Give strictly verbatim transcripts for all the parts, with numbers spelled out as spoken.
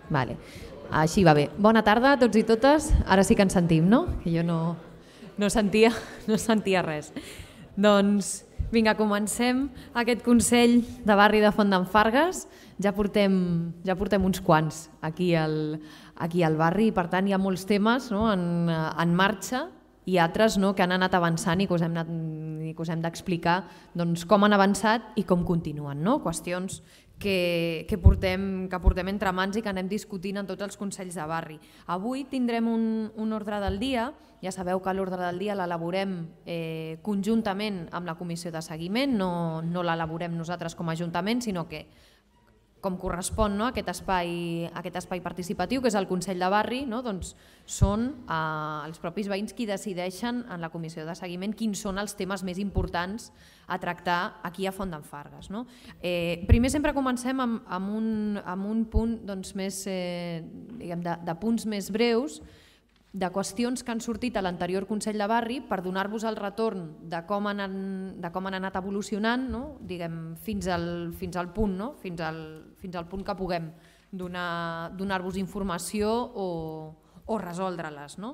Vale. Així va bé. Bona tarda a tots i totes. Ara sí que ens sentim, no? Que jo no, no, sentia, no sentia res. Doncs vinga, comencem aquest Consell de Barri de Font d'en Fargues. Ja portem, ja portem uns quants aquí al, aquí al barri i per tant hi ha molts temes, no, en, en marxa i altres, no, que han anat avançant i que us hem, hem d'explicar doncs, com han avançat i com continuen. No? Qüestions que, que, portem, que portem entre mans i que anem discutint en tots els consells de barri. Avui tindrem un, un ordre del dia. Ja sabeu que l'ordre del dia l'elaborem eh, conjuntament amb la comissió de seguiment, no, no l'elaborem nosaltres com a ajuntament, sinó que com correspon, no, aquest, espai, aquest espai participatiu, que és el Consell de Barri, no, doncs són eh, els propis veïns qui decideixen en la comissió de seguiment quins són els temes més importants a tractar aquí a Font d'en Fargues. No? Eh, primer sempre comencem amb, amb, un, amb un punt doncs, més, eh, diguem, de, de punts més breus, de qüestions que han sortit a l'anterior Consell de Barri per donar-vos el retorn de com han, de com han anat evolucionant, no? Diguem, fins, al, fins al punt, no? fins, al, fins al punt que puguem donar, donar-vos informació o, o resoldre-les. No?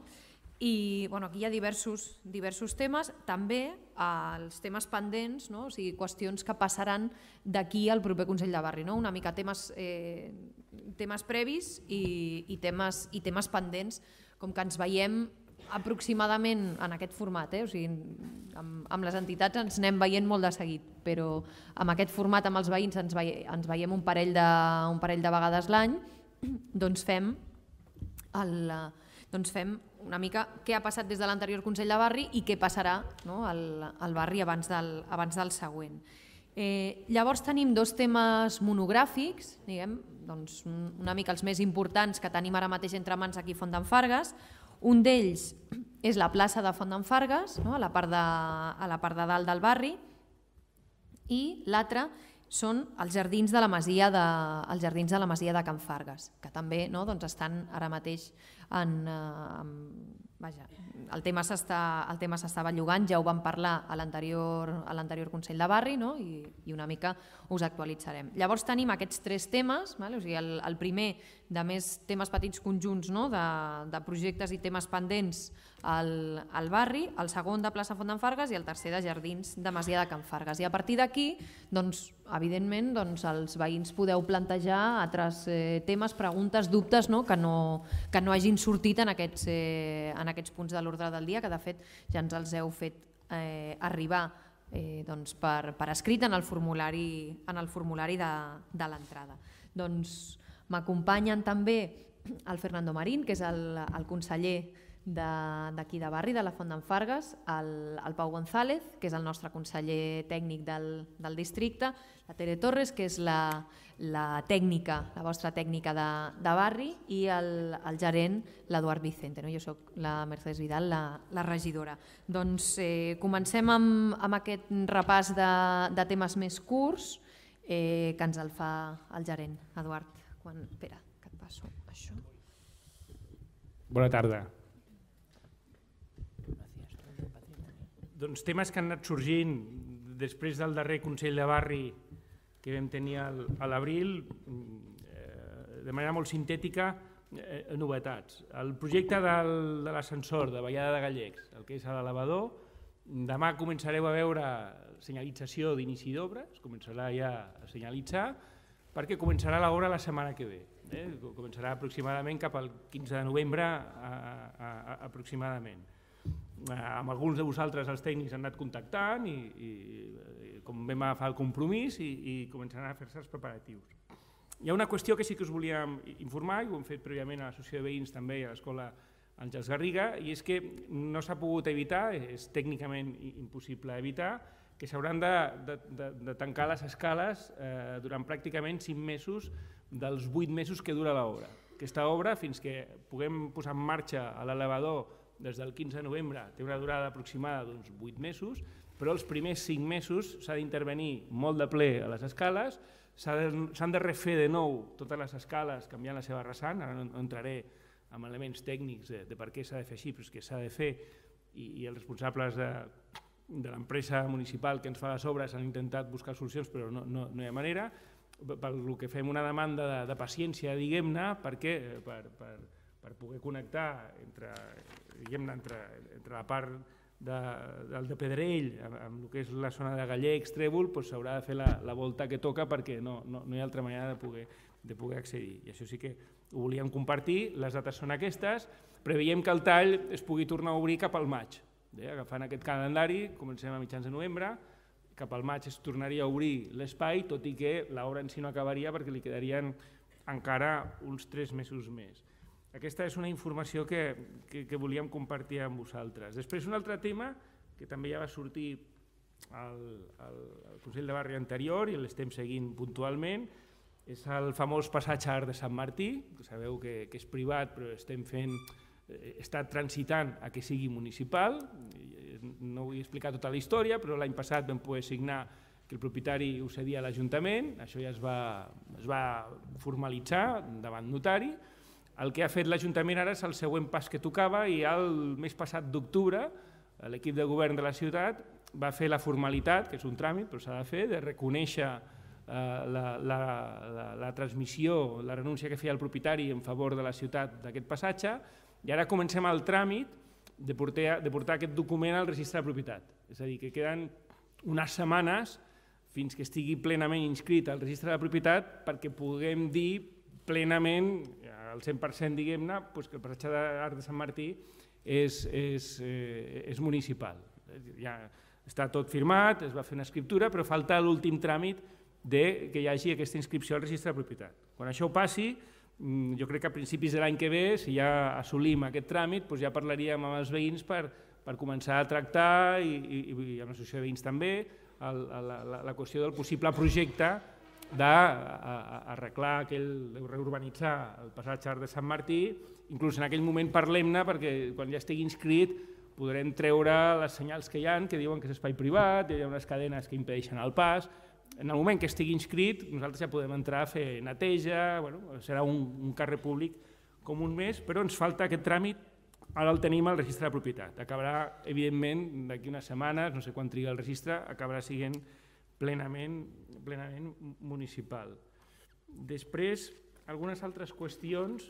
I bueno, aquí hi ha diversos, diversos temes, també eh, els temes pendents, no? O sigui, qüestions que passaran d'aquí al proper Consell de Barri, no? Una mica temes, eh, temes previs i, i, temes, i temes pendents, com que ens veiem aproximadament en aquest format, eh? O sigui, amb, amb les entitats ens anem veient molt de seguit, però amb aquest format amb els veïns ens, veiem, ens veiem un parell de, un parell de vegades l'any, doncs fem, el, doncs fem una mica què ha passat des de l'anterior Consell de Barri i què passarà, no, al, al barri abans del, abans del següent. Eh, llavors tenim dos temes monogràfics, diguem, doncs una mica els més importants que tenim ara mateix entre mans aquí a Font d'en Fargues. Un d'ells és la plaça de Font d'en Fargues, no? a, la part de, a la part de dalt del barri, i l'altre són els jardins de la masia de, els jardins de la masia de Can Fargues, que també, no, doncs estan ara mateix en... en vaja, el tema s'estava llogant, ja ho vam parlar a l'anterior Consell de Barri, no? I, i una mica us actualitzarem. Llavors tenim aquests tres temes, vale? O sigui, el, el primer de més temes petits conjunts, no? de, de projectes i temes pendents al, al barri, el segon de plaça Font d'en Fargues i el tercer de jardins de masia de Can Fargues. I a partir d'aquí, doncs, evidentment, doncs, els veïns podeu plantejar altres eh, temes, preguntes, dubtes, no? Que, no, que no hagin sortit en aquests, eh, en aquests punts de l'ordre del dia, que de fet ja ens els heu fet eh, arribar eh, doncs per, per escrit en el formulari, en el formulari de, de l'entrada. Doncs m'acompanyen també el Fernando Marín, que és el, el conseller d'aquí de, de barri, de la Font d'en Fargues, el, el Pau González, que és el nostre conseller tècnic del, del districte, la Tere Torres, que és la, la tècnica, la vostra tècnica de, de barri, i el, el gerent, l'Eduard Vicente. No? Jo soc la Mercedes Vidal, la, la regidora. Doncs eh, comencem amb, amb aquest repàs de, de temes més curts eh, que ens el fa el gerent. Eduard, quan... espera, que et passo això. Bona tarda. Doncs temes que han anat sorgint després del darrer Consell de Barri que vam tenir a l'abril, de manera molt sintètica, novetats. El projecte del, de l'ascensor de Vallada de Gallecs, el que és a l'elevador, demà començareu a veure senyalització d'inici d'obres, començarà ja a senyalitzar, perquè començarà l'obra la setmana que ve. Eh? Començarà aproximadament cap al quinze de novembre a, a, a, aproximadament. Amb alguns de vosaltres els tècnics han anat contactant i, i com vam agafar el compromís i, i començaran a fer-se els preparatius. Hi ha una qüestió que sí que us volíem informar, i ho hem fet prèviament a l'Associació de Veïns també i a l'Escola Àngels Garriga, i és que no s'ha pogut evitar, és tècnicament impossible evitar, que s'hauran de, de, de, de tancar les escales eh, durant pràcticament cinc mesos dels vuit mesos que dura l'obra. Aquesta obra, fins que puguem posar en marxa a l'elevador des del quinze de novembre, té una durada aproximada d'uns vuit mesos, però els primers cinc mesos s'ha d'intervenir molt de ple a les escales, s'han de refer de nou totes les escales canviant la seva rasant, ara no entraré en elements tècnics de, de per què s'ha de fer així, però és que s'ha de fer i, i els responsables de, de l'empresa municipal que ens fa les obres han intentat buscar solucions però no, no, no hi ha manera. pel que fem una demanda de, de paciència, diguem-ne, perquè per, per, per poder connectar entre, diguem-ne, entre, entre la part de, del de Pedrell amb, amb el que és la zona de Gallecs, Trèvol, doncs s'haurà de fer la, la volta que toca perquè no, no, no hi ha altra manera de poder, de poder accedir. I això sí que ho volíem compartir, les dates són aquestes, preveiem que el tall es pugui tornar a obrir cap al maig. Eh? Agafant aquest calendari, comencem a mitjans de novembre, cap al maig es tornaria a obrir l'espai, tot i que l'obra en si no acabaria perquè li quedarien encara uns tres mesos més. Aquesta és una informació que, que, que volíem compartir amb vosaltres. Després un altre tema que també ja va sortir al, al, al Consell de Barri anterior i l'estem seguint puntualment, és el famós passatge Arc de Sant Martí, que sabeu que, que és privat però estem fent, eh, està transitant a que sigui municipal. No vull explicar tota la història, però l'any passat vam poder signar que el propietari ho cedia a l'Ajuntament, això ja es va, es va formalitzar davant notari. El que ha fet l'Ajuntament ara és el següent pas que tocava i el mes passat d'octubre l'equip de govern de la ciutat va fer la formalitat, que és un tràmit, però s'ha de fer, de reconèixer eh, la, la, la, la transmissió, la renúncia que feia el propietari en favor de la ciutat d'aquest passatge, i ara comencem el tràmit de portar, de portar aquest document al registre de propietat. És a dir, que queden unes setmanes fins que estigui plenament inscrit al registre de propietat perquè puguem dir plenament, al cent per cent, diguem-ne, doncs que el passatge d'Arc de Sant Martí és, és, eh, és municipal. Ja està tot firmat, es va fer una escriptura, però falta l'últim tràmit de que hi hagi aquesta inscripció al registre de propietat. Quan això passi, jo crec que a principis de l'any que ve, si ja assolim aquest tràmit, doncs ja parlaríem amb els veïns per, per començar a tractar, i, i, i amb l'associació de veïns també, el, la, la, la qüestió del possible projecte d'arreglar aquell, de reurbanitzar el passatge Arc de Sant Martí. Inclús en aquell moment parlem-ne perquè quan ja estigui inscrit podrem treure les senyals que hi ha, que diuen que és espai privat, hi ha unes cadenes que impedeixen el pas. En el moment que estigui inscrit, nosaltres ja podem entrar a fer neteja, bueno, serà un, un carrer públic com un mes, però ens falta aquest tràmit, ara el tenim al registre de propietat. Acabarà, evidentment, d'aquí unes setmanes, no sé quan triga el registre, acabarà sent plenament, plenament municipal. Després, algunes altres qüestions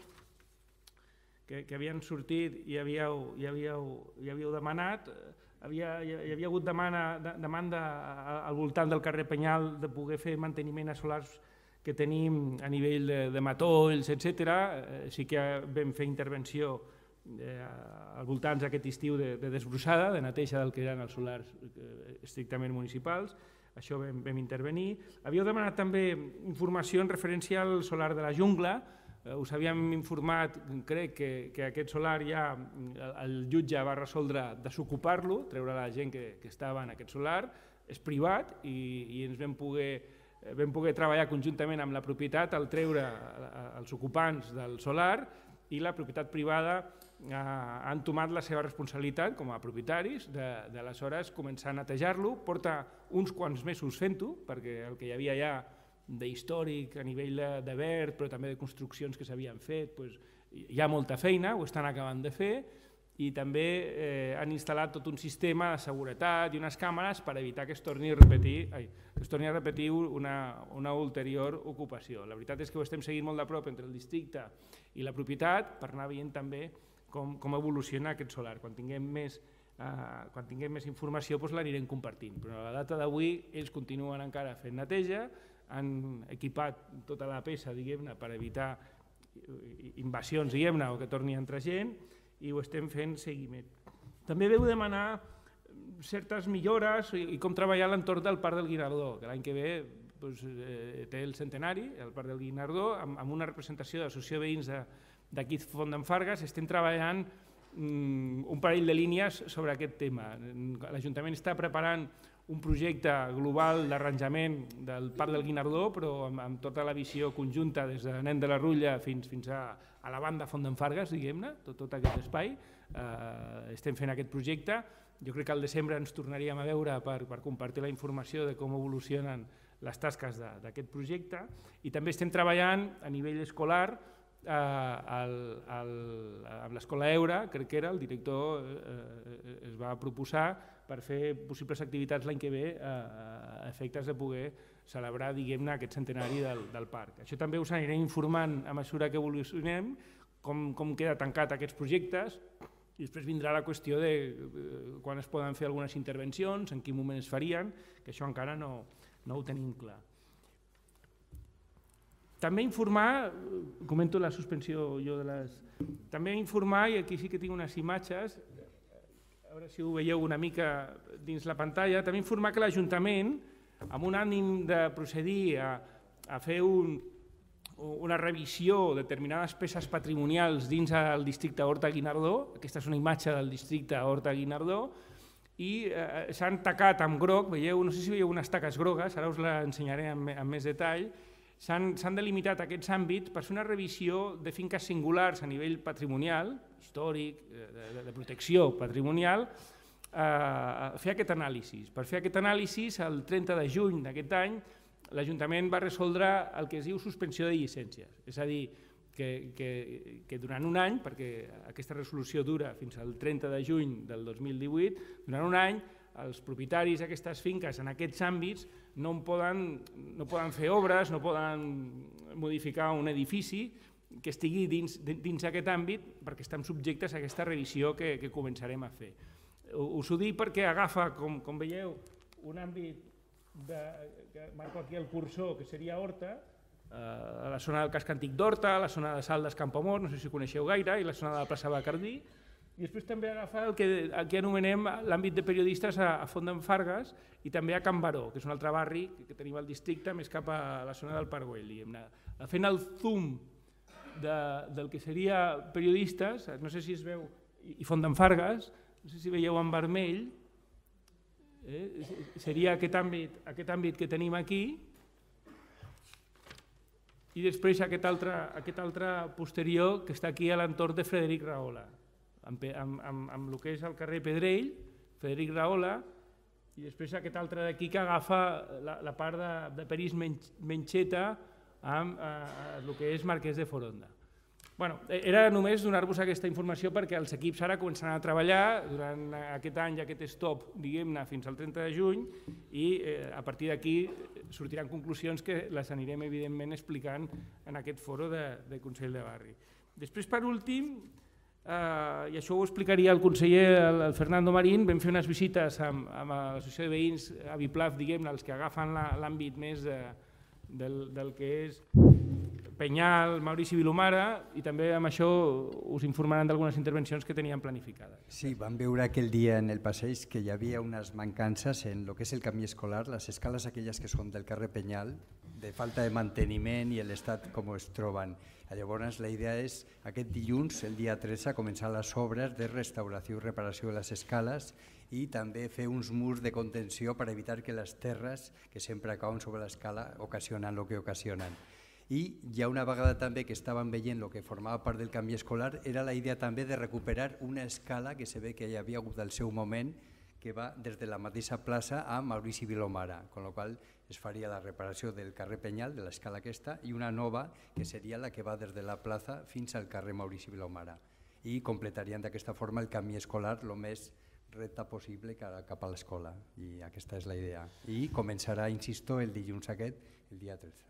que, que havien sortit i havíeu, i havíeu, i havíeu demanat. Havia, hi havia hagut demanda, demanda al voltant del carrer Penyal de poder fer manteniment a solars que tenim a nivell de, de matolls, etcètera. Sí que vam fer intervenció eh, al voltant d'aquest estiu de, de desbrossada, de neteja del que eren els solars eh, estrictament municipals. Això vam, vam intervenir. Havíeu demanat també informació en referència al solar de la jungla. Us havíem informat, crec, que, que aquest solar ja el jutge va resoldre desocupar-lo, treure la gent que, que estava en aquest solar, és privat i, i ens vam poder, vam poder treballar conjuntament amb la propietat al treure els ocupants del solar i la propietat privada eh, ha entomat la seva responsabilitat com a propietaris d'aleshores començar a netejar-lo. Porta uns quants mesos fent-ho perquè el que hi havia ja d'històric a nivell de verd, però també de construccions que s'havien fet, doncs, hi ha molta feina, ho estan acabant de fer, i també eh, han instal·lat tot un sistema de seguretat i unes càmeres per evitar que es torni a repetir, ai, que es torni a repetir una, una ulterior ocupació. La veritat és que ho estem seguint molt de prop entre el districte i la propietat per anar veient també com, com evoluciona aquest solar. Quan tinguem més, eh, quan tinguem més informació doncs l'anirem compartint, però a la data d'avui ells continuen encara fent neteja, han equipat tota la peça, diguem-ne, per evitar invasions, diguem-ne, o que torni a entrar gent, i ho estem fent seguiment. També veu demanar certes millores i com treballar a l'entorn del Parc del Guinardó, que l'any que ve doncs, eh, té el centenari, el Parc del Guinardó, amb, amb una representació de l'associació de veïns d'aquí Font d'en Fargues. Estem treballant mm, un parell de línies sobre aquest tema. L'Ajuntament està preparant un projecte global d'arranjament del Parc del Guinardó, però amb, amb tota la visió conjunta des de Nen de la Rutlla fins, fins a, a la banda Font d'en Fargues, diguem-ne, tot, tot aquest espai. Eh, estem fent aquest projecte. Jo crec que al desembre ens tornaríem a veure per, per compartir la informació de com evolucionen les tasques d'aquest projecte. I també estem treballant a nivell escolar amb l'Escola Eura, crec que era, el director es va proposar per fer possibles activitats l'any que ve a efectes de poder celebrar, diguem-ne, aquest centenari del parc. Això també us aniré informant a mesura que evolucionem, com queda tancat aquests projectes, i després vindrà la qüestió de quan es poden fer algunes intervencions, en quin moment es farien, que això encara no ho tenim clar. També informar, comento la suspensió jo de les... També informar, i aquí sí que tinc unes imatges, a veure si ho veieu una mica dins la pantalla, també informar que l'Ajuntament, amb un ànim de procedir a fer una revisió de determinades peces patrimonials dins el districte Horta-Guinardó, aquesta és una imatge del districte Horta-Guinardó, i s'han tacat amb groc, veieu, no sé si veieu unes taques grogues, ara us l'ensenyaré amb més detall. S'han delimitat aquests àmbits per fer una revisió de finques singulars a nivell patrimonial, històric, de protecció patrimonial, fer aquest anàlisi. Per fer aquest anàlisi, el trenta de juny d'aquest any, l'Ajuntament va resoldre el que es diu suspensió de llicències. És a dir, que durant un any, perquè aquesta resolució dura fins al trenta de juny del dos mil divuit, durant un any els propietaris d'aquestes finques en aquests àmbits no poden fer obres, no poden modificar un edifici que estigui dins aquest àmbit perquè estan subjectes a aquesta revisió que començarem a fer. Us ho dic perquè agafa, com veieu, un àmbit que marco aquí el cursor, que seria Horta, a la zona del casc antic d'Horta, la zona de Saldes Campamor, no sé si coneixeu gaire, i la zona de la plaça Bacardí. I després també agafar el que anomenem l'àmbit de periodistes a Font d'en Fargues i també a Can Baró, que és un altre barri que tenim al districte, més cap a la zona del Parc Güell. Fent el zoom del que seria periodistes, no sé si es veu, i Font d'en Fargues, no sé si veieu en vermell, seria aquest àmbit que tenim aquí, i després aquest altre posterior que està aquí a l'entorn de Frederic Rahola, amb el que és el carrer Pedrell, Frederic Rahola, i després aquest altre d'aquí que agafa la part de Peris Mencheta amb el que és Marquès de Foronda. Era només donar-vos aquesta informació perquè els equips ara començaran a treballar durant aquest any i aquest stop, diguem-ne, fins al trenta de juny, i a partir d'aquí sortiran conclusions que les anirem, evidentment, explicant en aquest foro de Consell de Barri. Després, per últim, i això ho explicaria el conseller, el Fernando Marín, vam fer unes visites amb l'associació de veïns a Biplaf, diguem-ne, els que agafen l'àmbit més del que és Penyal, Maurici Vilomara, i també amb això us informaran d'algunes intervencions que teníem planificades. Sí, vam veure aquell dia en el passeig que hi havia unes mancances en el que és el camí escolar, les escales aquelles que són del carrer Penyal, de falta de manteniment i l'estat com es troben. Llavors la idea és aquest dilluns, el dia tretze, començar les obres de restauració i reparació de les escales i també fer uns murs de contenció per evitar que les terres que sempre cauen sobre l'escala ocasionen el que ocasionen. I ja una vegada també que estàvem veient el que formava part del canvi escolar, era la idea també de recuperar una escala que se ve que hi havia hagut al seu moment, que va des de la mateixa plaça a Maurici Vilomara, amb la qual es faria la reparació del carrer Penyal, de l'escala aquesta, i una nova que seria la que va des de la plaça fins al carrer Maurici Vilomara. I completarien d'aquesta forma el camí escolar el més recte possible cap a l'escola, i aquesta és la idea. I començarà, insisto, el dilluns aquest, el dia tretze.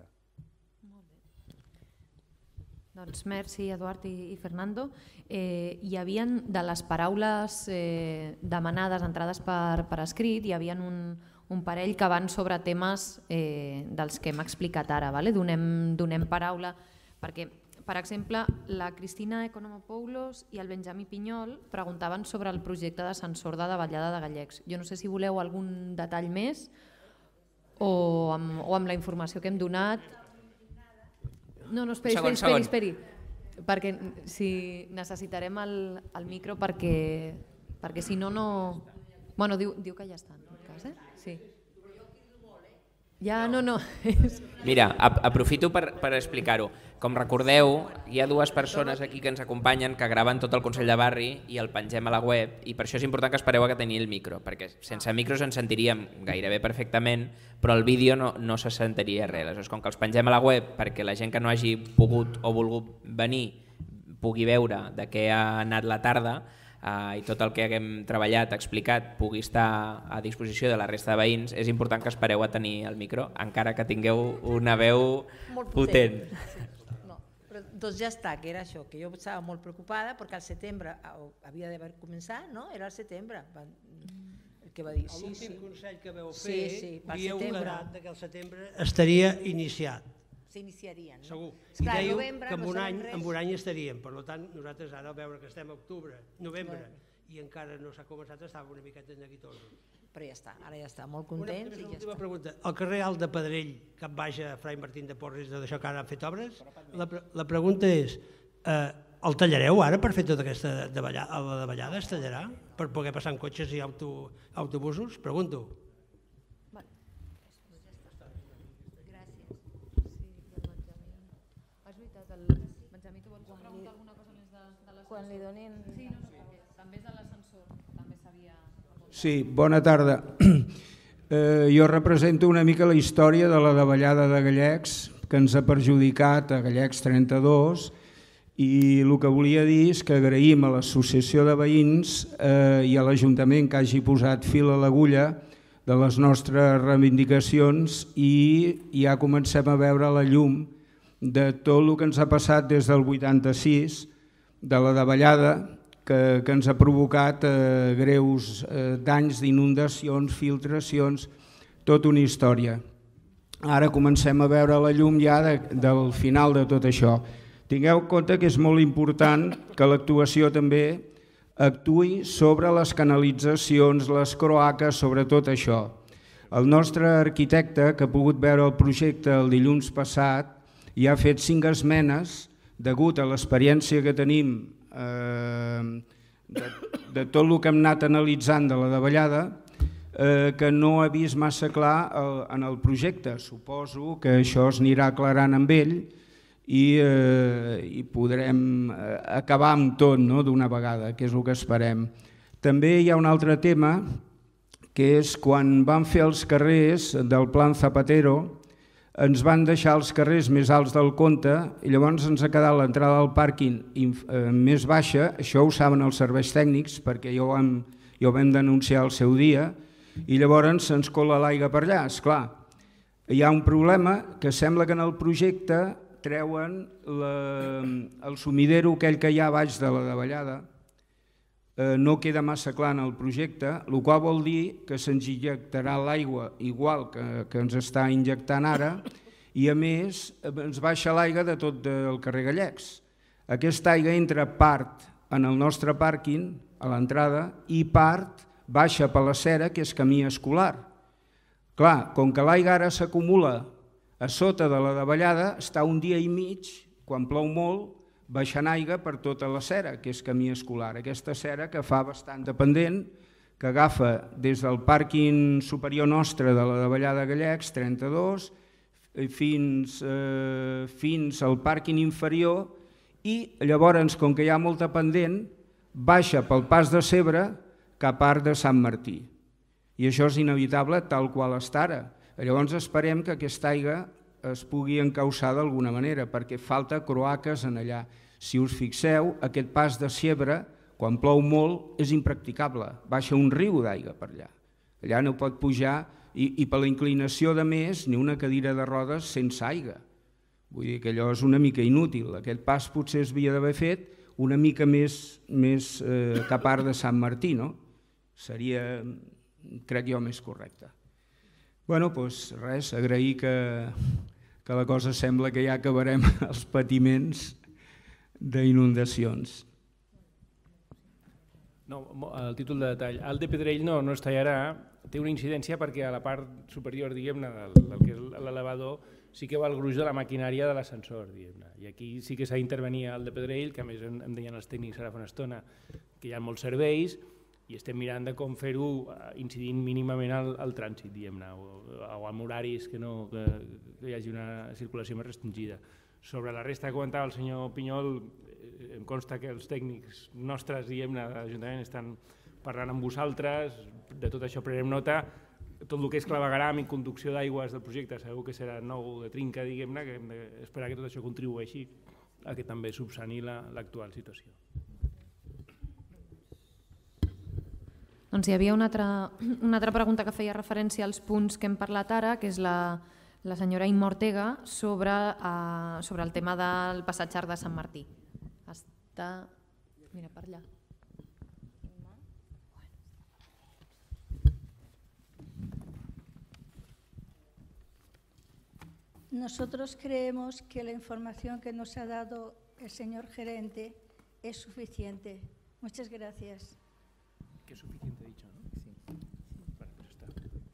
Doncs merci, Eduard i Fernando. Hi havia, de les paraules demanades, entrades per escrit, hi havia un parell que van sobre temes dels que hem explicat ara. Donem paraula, perquè, per exemple, la Cristina Economopoulos i el Benjamí Pinyol preguntaven sobre el projecte d'ascensor de davallada de Gallecs. Jo no sé si voleu algun detall més o amb la informació que hem donat. No, no, esperi, esperi, esperi, perquè si necessitarem el micro perquè si no, no... Bueno, diu que ja està, en tot cas, eh? Sí. Ja, no, no. Mira, aprofito per, per explicar-ho. Com recordeu, hi ha dues persones aquí que ens acompanyen que graven tot el Consell de Barri i el pengem a la web, i per això és important que espereu a que teniu el micro, perquè sense micros ens sentiríem gairebé perfectament, però el vídeo no, no se sentiria res. Aleshores, com que els pengem a la web perquè la gent que no hagi pogut o volgut venir pugui veure de què ha anat la tarda, Uh, i tot el que haguem treballat, explicat, pugui estar a disposició de la resta de veïns, és important que espereu a tenir el micro, encara que tingueu una veu molt potent. potent. Sí. No, però, doncs ja està, que era això, que jo estava molt preocupada perquè al setembre havia d'haver començat, no? Era al setembre. Van, el que va dir, sí, l'últim sí. consell que veu fer, sí, sí, dieu quedat que al setembre estaria iniciat. S'iniciarien, no? Segur. I Esclar, dèieu novembre, que en no un, any, res. en un any estaríem. Per tant, nosaltres ara, a veure que estem a octubre, novembre, no. I encara no s'ha començat, estava una miqueta neguitosos. Però ja està, ara ja està, molt contents. Una, una una última ja pregunta. El carrer Alt de Pedrell, cap baix a Frai Martín de Porres, d'això que ara han fet obres, la, la pregunta és, eh, el tallareu ara per fer tota aquesta davallada, la davallada es tallarà? Per poder passar en cotxes i auto, autobusos? Pregunto. Quan li donin... Sí, no, perquè també és de l'ascensor, també s'havia... Sí, bona tarda. Eh, jo represento una mica la història de la davallada de Gallecs, que ens ha perjudicat a Gallecs trenta-dos, i el que volia dir és que agraïm a l'associació de veïns eh, i a l'Ajuntament que hagi posat fil a l'agulla de les nostres reivindicacions, i ja comencem a veure la llum de tot el que ens ha passat des del vuitanta-sis, de la davallada que, que ens ha provocat eh, greus eh, danys d'inundacions, filtracions, tota una història. Ara comencem a veure la llum ja de, del final de tot això. Tingueu en compte que és molt important que l'actuació també actuï sobre les canalitzacions, les croaques, sobre tot això. El nostre arquitecte, que ha pogut veure el projecte el dilluns passat, ja ha fet cinc esmenes degut a l'experiència que tenim eh, de, de tot el que hem anat analitzant de la davallada, eh, que no ha vist massa clar el, en el projecte. Suposo que això es anirà aclarant amb ell i, eh, i podrem acabar amb tot, no?, d'una vegada, que és el que esperem. També hi ha un altre tema, que és quan van fer els carrers del Plan Zapatero, ens van deixar els carrers més alts del compte i llavors ens ha quedat l'entrada al pàrquing més baixa. Això ho saben els serveis tècnics perquè ja ho vam, ja ho vam denunciar al seu dia, i llavors se'ns cola l'aigua per allà. Esclar, hi ha un problema que sembla que en el projecte treuen la, el sumidero aquell que hi ha baix de la davallada, eh, no queda massa clar en el projecte, el qual vol dir que se'ns injectarà l'aigua igual que, que ens està injectant ara, i a més ens baixa l'aigua de tot el carrer Gallecs. Aquesta aigua entra part en el nostre pàrquing, a l'entrada, i part baixa per la Cera, que és camí escolar. Clar, com que l'aigua ara s'acumula a sota de la davallada, està un dia i mig, quan plou molt, baixant aigua per tota la Cera, que és camí escolar. Aquesta Cera que fa bastant de pendent, que agafa des del pàrquing superior nostre de la davallada Gallecs, trenta-dos, fins, eh, fins al pàrquing inferior, i llavors, com que hi ha molta pendent, baixa pel pas de Cebre cap a Arc de Sant Martí. I això és inevitable tal qual està ara. Llavors esperem que aquesta aigua es pugui encausar d'alguna manera, perquè falta croaques en allà. Si us fixeu, aquest pas de Cebre, quan plou molt, és impracticable. Baixa un riu d'aigua per allà. Allà no pot pujar, i, i per la inclinació de més, ni una cadira de rodes sense aigua. Vull dir que allò és una mica inútil. Aquest pas potser es havia d'haver fet una mica més, més eh, cap a Arc de Sant Martí, no? Seria, crec jo, més correcte. Bueno, doncs res, agrair que, que la cosa sembla que ja acabarem els patiments d'inundacions. No, el títol de detall. El de Pedrell no, no es tallarà, té una incidència perquè a la part superior, diguem-ne, del, del que és l'elevador, sí que va el gruix de la maquinària de l'ascensor, diguem-ne. I aquí sí que s'ha d'intervenir el de Pedrell, que a més em deien els tècnics ara fa una estona, que hi ha molts serveis, i estem mirant de com fer-ho incidint mínimament al, al trànsit, diguem-ne, o, o amb horaris que, no, que, que hi hagi una circulació més restringida. Sobre la resta que comentava el senyor Pinyol, em consta que els tècnics nostres, diguem-ne, de l'Ajuntament estan parlant amb vosaltres, de tot això prenem nota, tot el que és clavegaram i conducció d'aigües del projecte segur que serà nou de trinca, diguem-ne, que hem d'esperar que tot això contribueixi a que també subsani l'actual situació. Doncs hi havia una altra, una altra pregunta que feia referència als punts que hem parlat ara, que és la, la senyora Imma Ortega, sobre, uh, sobre el tema del passatge Arc de Sant Martí. Està... Mira, per allà. Nosotros creemos que la información que nos ha dado el señor gerente es suficiente. Muchas gracias. Que es suficiente, he dicho, ¿no? Sí. Vale, pues está.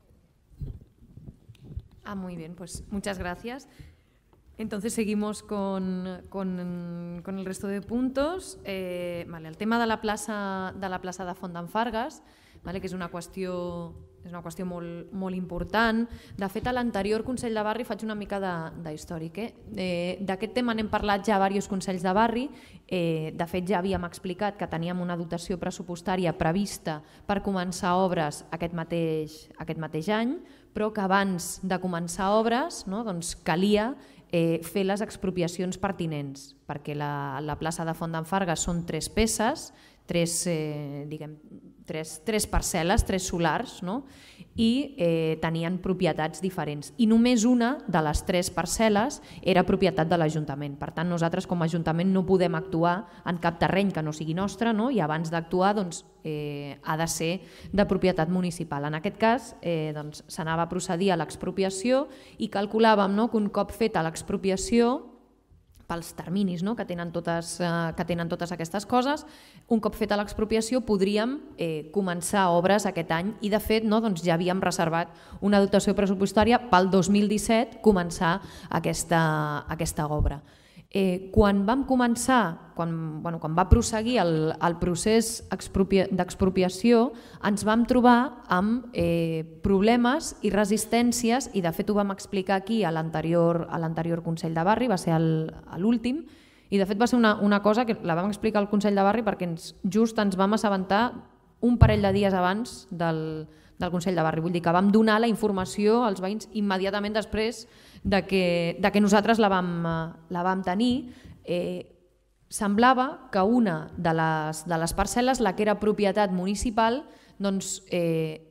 Ah, muy bien, pues muchas gracias. Entonces seguimos con, con, con el resto de puntos. Eh, vale, el tema de la plaça de, la plaça de Font d'en Fargues, vale, que és una qüestió, és una qüestió molt, molt important. De fet, a l'anterior Consell de Barri faig una mica d'històric. Eh? Eh, D'aquest tema n'hem parlat ja a diversos Consells de Barri. Eh, de fet, ja havíem explicat que teníem una dotació pressupostària prevista per començar obres aquest mateix, aquest mateix any, però que abans de començar obres, no, doncs calia eh, fer les expropiacions pertinents, perquè la, la plaça de Font d'en Fargues són tres peces, tres, eh, diguem, tres, tres parcel·les, tres solars, no? I eh, tenien propietats diferents. I només una de les tres parcel·les era propietat de l'Ajuntament. Per tant, nosaltres com a Ajuntament no podem actuar en cap terreny que no sigui nostre, no? I abans d'actuar doncs, eh, ha de ser de propietat municipal. En aquest cas eh, doncs, s'anava a procedir a l'expropiació i calculàvem, no?, que un cop feta l'expropiació, pels terminis, no?, que, tenen totes, eh, que tenen totes aquestes coses, un cop feta l'expropiació podríem eh, començar obres aquest any i de fet no, doncs ja havíem reservat una dotació pressupostària pel dos mil disset començar aquesta, aquesta obra. Eh, quan vam començar, quan, bueno, quan va prosseguir el, el procés d'expropiació, ens vam trobar amb eh, problemes i resistències, i de fet ho vam explicar aquí a l'anterior a l'anterior Consell de Barri, va ser l'últim, i de fet va ser una, una cosa que la vam explicar al Consell de Barri perquè ens, just ens vam assabentar un parell de dies abans del, del Consell de Barri, vull dir que vam donar la informació als veïns immediatament després de que, de que nosaltres la vam, la vam tenir. Eh, semblava que una de les, de les parcel·les, la que era propietat municipal, doncs, eh,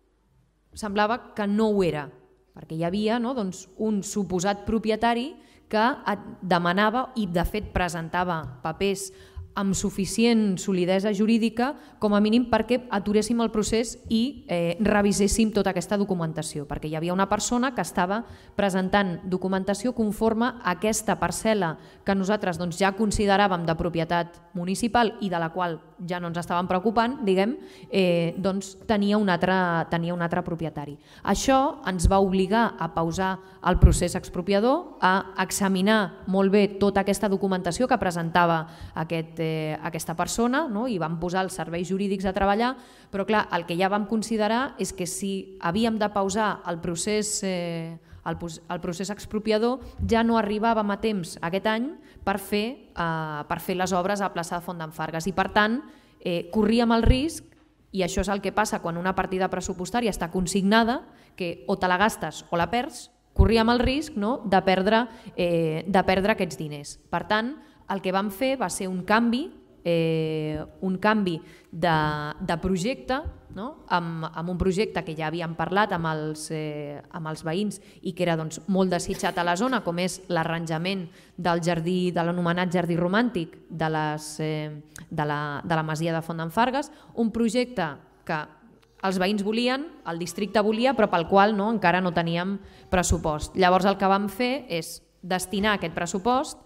semblava que no ho era, perquè hi havia, no, doncs, un suposat propietari que demanava i de fet presentava papers amb suficient solidesa jurídica com a mínim perquè aturéssim el procés i eh, reviséssim tota aquesta documentació, perquè hi havia una persona que estava presentant documentació conforme a aquesta parcel·la que nosaltres doncs, ja consideràvem de propietat municipal i de la qual ja no ens estàvem preocupant, diguem, eh, doncs tenia un, altre, tenia un altre propietari. Això ens va obligar a pausar el procés expropiador, a examinar molt bé tota aquesta documentació que presentava aquest Eh, aquesta persona, no? I vam posar els serveis jurídics a treballar, però clar, el que ja vam considerar és que si havíem de pausar el procés, eh, el, el procés expropiador ja no arribàvem a temps aquest any per fer, eh, per fer les obres a la plaça de Font d'en Fargues i per tant eh, corríem el risc, i això és el que passa quan una partida pressupostària està consignada, que o te la gastes o la perds, corríem el risc, no?, de perdre, eh, de perdre aquests diners. Per tant, el que vam fer va ser un canvi, eh, un canvi de, de projecte, no? amb, amb un projecte que ja havíem parlat amb els, eh, amb els veïns i que era doncs, molt desitjat a la zona, com és l'arranjament del jardí, de l'anomenat jardí romàntic de, les, eh, de, la, de la masia de Font d'en Fargues, un projecte que els veïns volien, el districte volia, però pel qual no, encara no teníem pressupost. Llavors el que vam fer és destinar aquest pressupost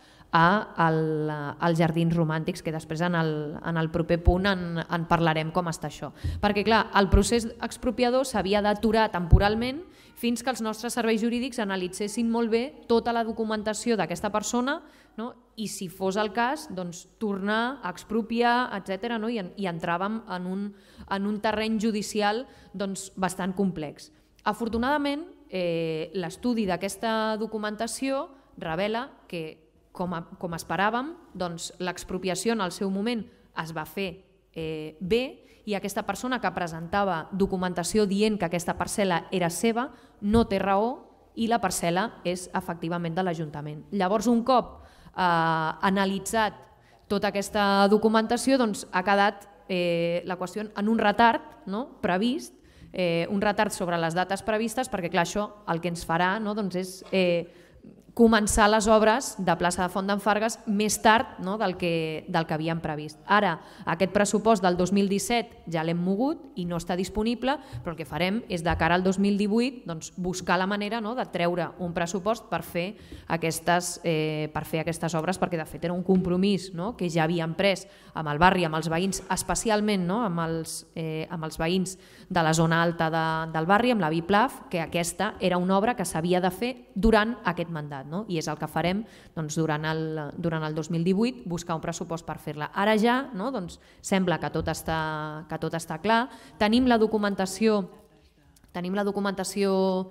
als jardins romàntics, que després en el, en el proper punt en, en parlarem com està això. Perquè clar, el procés expropiador s'havia d'aturar temporalment fins que els nostres serveis jurídics analitzessin molt bé tota la documentació d'aquesta persona, no? I si fos el cas, doncs, tornar a expropiar, etcètera, no? I, i entràvem en un, en un terreny judicial doncs, bastant complex. Afortunadament, eh, l'estudi d'aquesta documentació revela que, com, a, com esperàvem, doncs, l'expropiació en el seu moment es va fer eh, bé, i aquesta persona que presentava documentació dient que aquesta parcel·la era seva no té raó i la parcel·la és efectivament de l'Ajuntament. Llavors, un cop eh, analitzat tota aquesta documentació, doncs, ha quedat eh, la qüestió en un retard, no? previst, eh, un retard sobre les dates previstes, perquè clar, això el que ens farà, no? doncs és eh, començar les obres de plaça de Font d'en Fargues més tard, no? del, que, del que havíem previst. Ara, aquest pressupost del dos mil disset ja l'hem mogut i no està disponible, però el que farem és de cara al dos mil divuit doncs, buscar la manera, no? de treure un pressupost per fer aquestes, eh, per fer aquestes obres, perquè de fet era un compromís, no? que ja havíem pres amb el barri, amb els veïns, especialment no? amb, els, eh, amb els veïns de la zona alta de, del barri, amb la Biplaf, que aquesta era una obra que s'havia de fer durant aquest mandat. No? I és el que farem doncs, durant, el, durant el dos mil divuit, buscar un pressupost per fer-la. Ara ja no? doncs, sembla que tot, està, que tot està clar. Tenim la documentació, tenim la documentació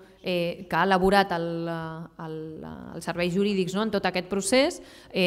eh, que ha elaborat el, el, els serveis jurídics no? en tot aquest procés.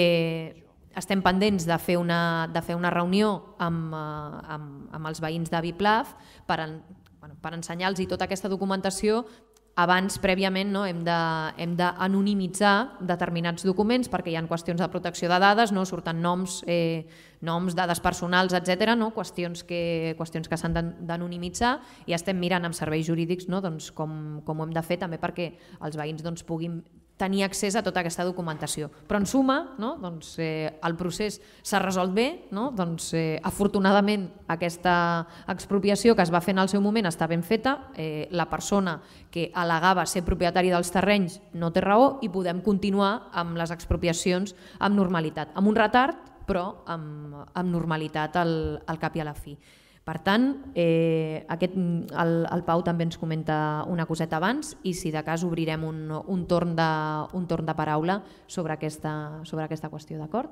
Eh, estem pendents de fer una, de fer una reunió amb, amb, amb els veïns de Biplaf per, en, bueno, per ensenyar-los tota aquesta documentació. Abans, prèviament, no, hem d'anonimitzar determinats documents perquè hi ha qüestions de protecció de dades, no, surten noms, eh, noms, dades personals, etcètera, no, qüestions que, qüestions que s'han d'anonimitzar i estem mirant amb serveis jurídics no, doncs, com, com ho hem de fer també perquè els veïns doncs, puguin tenir accés a tota aquesta documentació. Però en suma, no, doncs, eh, el procés s'ha resolt bé, no, doncs, eh, afortunadament aquesta expropiació que es va fer en el seu moment està ben feta, eh, la persona que al·legava ser propietari dels terrenys no té raó i podem continuar amb les expropiacions amb normalitat, amb un retard però amb, amb normalitat al, al cap i a la fi. Per tant, eh, aquest, el, el Pau també ens comenta una coseta abans i si de cas obrirem un, un, torn, de, un torn de paraula sobre aquesta, sobre aquesta qüestió, d'acord?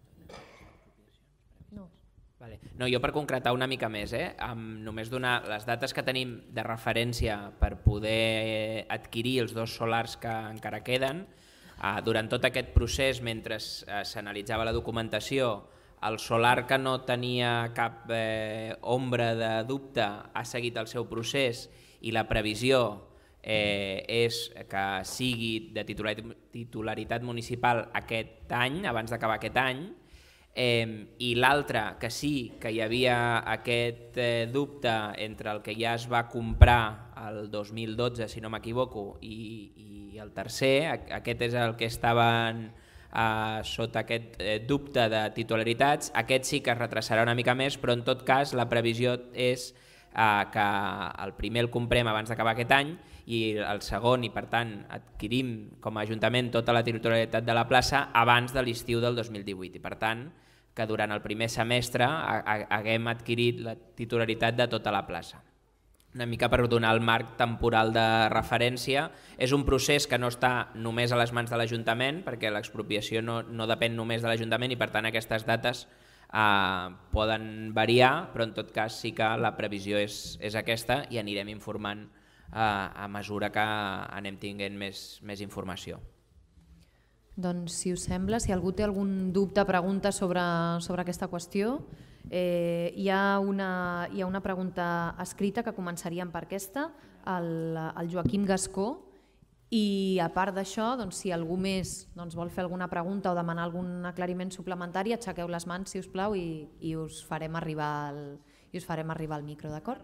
No. Vale. No, jo per concretar una mica més, eh, amb només donar les dates que tenim de referència per poder adquirir els dos solars que encara queden, eh, durant tot aquest procés, mentre eh, s'analitzava la documentació, el solar que no tenia cap eh, ombra de dubte ha seguit el seu procés i la previsió eh, és que sigui de titularitat, titularitat municipal aquest any, abans d'acabar aquest any, eh, i l'altre que sí que hi havia aquest eh, dubte entre el que ja es va comprar el dos mil dotze, si no m'equivoco, i, i el tercer, aquest és el que estaven Uh, sota aquest eh, dubte de titularitats. Aquest sí que es retrasarà una mica més, però en tot cas la previsió és uh, que el primer el comprem abans d'acabar aquest any i el segon, i per tant adquirim com a Ajuntament tota la titularitat de la plaça abans de l'estiu del dos mil divuit i per tant que durant el primer semestre haguem adquirit la titularitat de tota la plaça. Una mica per donar el marc temporal de referència. És un procés que no està només a les mans de l'Ajuntament, perquè l'expropiació no, no depèn només de l'Ajuntament i per tant aquestes dates eh, poden variar, però en tot cas sí que la previsió és, és aquesta i anirem informant eh, a mesura que anem tinguent més, més informació. Doncs si us sembla, si algú té algun dubte, pregunta sobre, sobre aquesta qüestió, Eh, hi, ha una, hi ha una pregunta escrita que començaríem per aquesta, el, el Joaquim Gascó, i a part d'això, doncs, si algú més doncs, vol fer alguna pregunta o demanar algun aclariment suplementari, aixequeu les mans, si us plau, i, i us farem arribar el, i us farem arribar el micro, d'acord?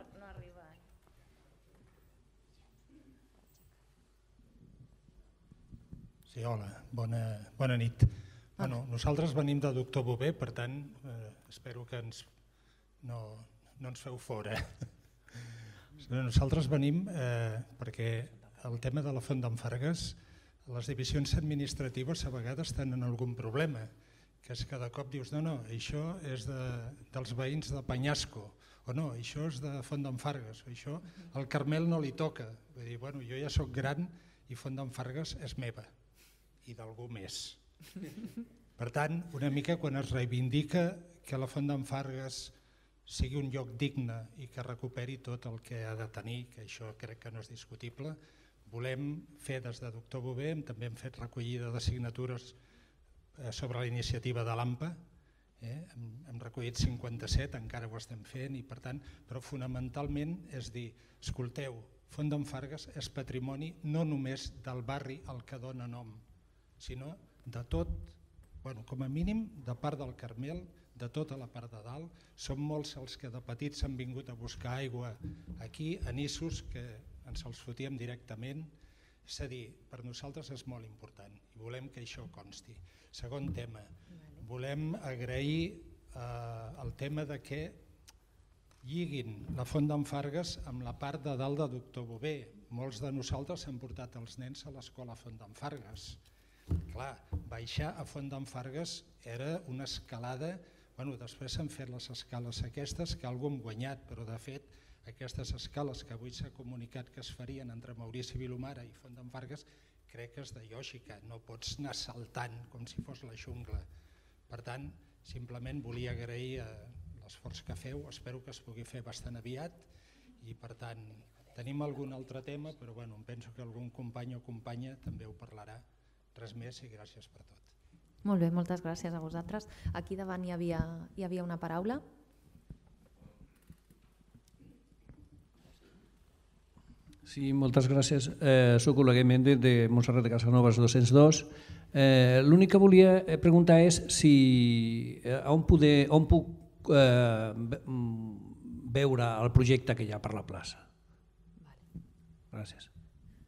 Sí, hola, bona, bona nit. Bueno, nosaltres venim de Doctor Bové, per tant, eh, espero que ens, no, no ens feu fora. Nosaltres venim eh, perquè el tema de la Font d'en Fargues, les divisions administratives a vegades tenen algun problema que és que de cop dius no, no, això és de, dels veïns de Penyasco, o no, això és de Font d'en Fargues, o això al Carmel no li toca. Vull dir, bueno, jo ja sóc gran i Font d'en Fargues és meva i d'algú més. Per tant, una mica quan es reivindica que la Font d'en Fargues sigui un lloc digne i que recuperi tot el que ha de tenir, que això crec que no és discutible, volem fer des de Doctor Bové, també hem fet recollida de signatures sobre la iniciativa de l'AMPA, eh? hem, hem recollit cinquanta-set, encara ho estem fent, i per tant, però fonamentalment és dir, escolteu, Font d'en Fargues és patrimoni no només del barri al que dona nom, sinó de tot, bueno, com a mínim de part del Carmel, de tota la part de dalt. Som molts els que de petits han vingut a buscar aigua aquí, a Nissos, que ens els fotíem directament. És a dir, per nosaltres és molt important i volem que això consti. Segon tema, volem agrair eh, el tema de que lliguin la Font d'en Fargues amb la part de dalt de Doctor Bové. Molts de nosaltres hem portat els nens a l'escola Font d'en Fargues. Clar, baixar a Font d'en Fargues era una escalada. Bueno, després s'han fet les escales aquestes que algú hem guanyat, però de fet aquestes escales que avui s'ha comunicat que es farien entre Maurici Vilomara i Font d'en Fargues crec que és de lògica, no pots anar saltant com si fos la jungla. Per tant, simplement volia agrair l'esforç que feu, espero que es pugui fer bastant aviat i per tant tenim algun altre tema, però bueno, em penso que algun company o companya també ho parlarà. Res més i gràcies per tot. Molt bé, moltes gràcies a vosaltres. Aquí davant hi havia, hi havia una paraula. Sí, moltes gràcies. Eh, soc Oleguer Méndez de Montserrat de Casanovas dos-cents dos. Eh, L'únic que volia preguntar és si eh, on, poder, on puc eh, veure el projecte que hi ha per la plaça. Gràcies.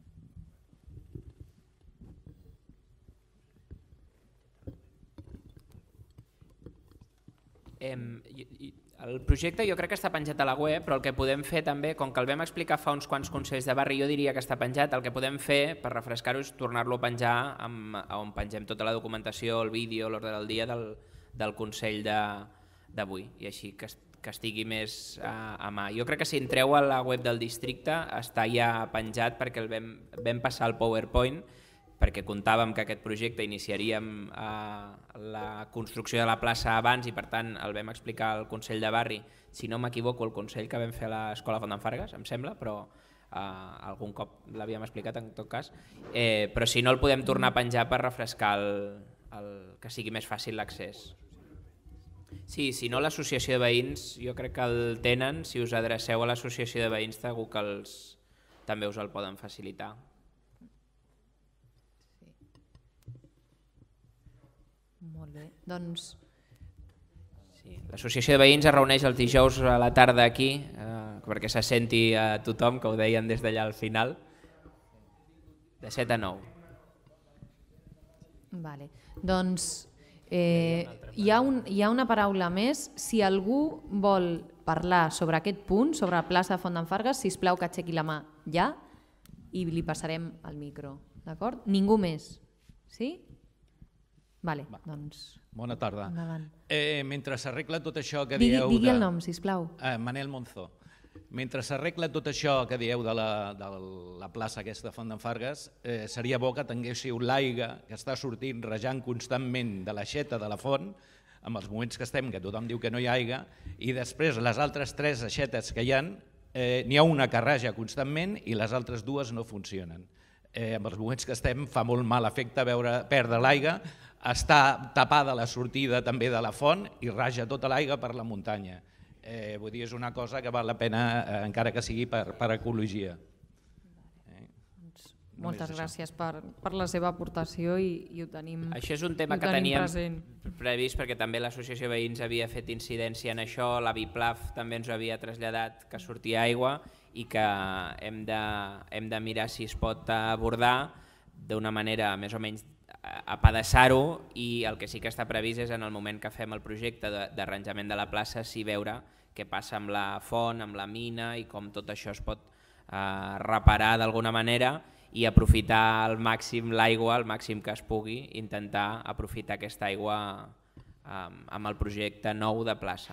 El projecte jo crec que està penjat a la web, però el que podem fer també, com que el vam explicar fa uns quants consells de barri, jo diria que està penjat, el que podem fer per refrescar-ho és tornar-lo a penjar on pengem tota la documentació, el vídeo, l'ordre del dia del, del Consell d'avui, i així que, que estigui més a, a mà. Jo crec que si entreu a la web del districte està ja penjat perquè el vam, vam passar al PowerPoint, perquè comptàvem que aquest projecte iniciaríem eh, la construcció de la plaça abans i per tant el vam explicar al Consell de Barri, si no m'equivoco el Consell que vam fer a l'Escola Font d'en Fargues, em sembla, però eh, algun cop l'havíem explicat en tot cas, eh, però si no el podem tornar a penjar per refrescar el, el, que sigui més fàcil l'accés. Sí, si no l'associació de veïns jo crec que el tenen, si us adreceu a l'associació de veïns segur que els, també us el poden facilitar. Molt bé, doncs... Sí, l'associació de veïns es reuneix els dijous a la tarda aquí, eh, perquè se senti a tothom, que ho deien des d'allà al final, de set a nou. Vale. Doncs eh, hi, ha un, hi ha una paraula més. Si algú vol parlar sobre aquest punt, sobre la plaça de Font d'en Fargues, sisplau que aixequi la mà ja i li passarem el micro. D'acord? Ningú més? Sí? Vale, Va. doncs... Bona tarda. Eh, mentre s'arregla tot això que digui, dieu... Digui de... el nom, sisplau. Eh, Manel Monzó. Mentre s'arregla tot això que dieu de la, de la plaça aquesta de Font d'en Fargues, eh, seria bo que tinguéssiu l'aigua que està sortint rejant constantment de l'aixeta de la font, amb els moments que estem, que tothom diu que no hi ha aigua, i després les altres tres aixetes que hi ha, eh, n'hi ha una que raja constantment i les altres dues no funcionen. Eh, amb els moments que estem fa molt mal efecte veure perdre l'aigua, està tapada la sortida també de la font i raja tota l'aigua per la muntanya. Eh, vull dir, és una cosa que val la pena, eh, encara que sigui per, per ecologia. Eh? Moltes gràcies per, per la seva aportació i, i ho tenim present. Això és un tema que teníem present. previst perquè també l'associació de veïns havia fet incidència en això, la Biplaf també ens ho havia traslladat que sortia aigua i que hem de, hem de mirar si es pot abordar d'una manera més o menys apedaçar-ho, i el que sí que està previst és en el moment que fem el projecte d'arranjament de la plaça sí veure què passa amb la font, amb la mina i com tot això es pot eh, reparar d'alguna manera i aprofitar al màxim l'aigua, al màxim que es pugui, intentar aprofitar aquesta aigua amb el projecte nou de plaça.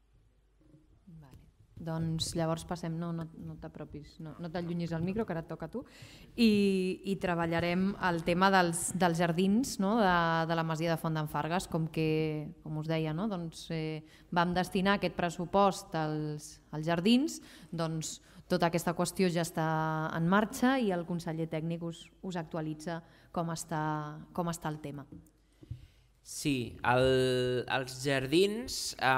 Doncs llavors passem, no, no, no t'apropis, no, no t'allunyis al micro, que ara et toca a tu, i, i treballarem el tema dels, dels jardins, no, de, de la masia de Font d'en Fargues, com que, com us deia, no, doncs, eh, vam destinar aquest pressupost als, als jardins, doncs tota aquesta qüestió ja està en marxa i el conseller tècnic us, us actualitza com està, com està el tema. Sí, el, els jardins,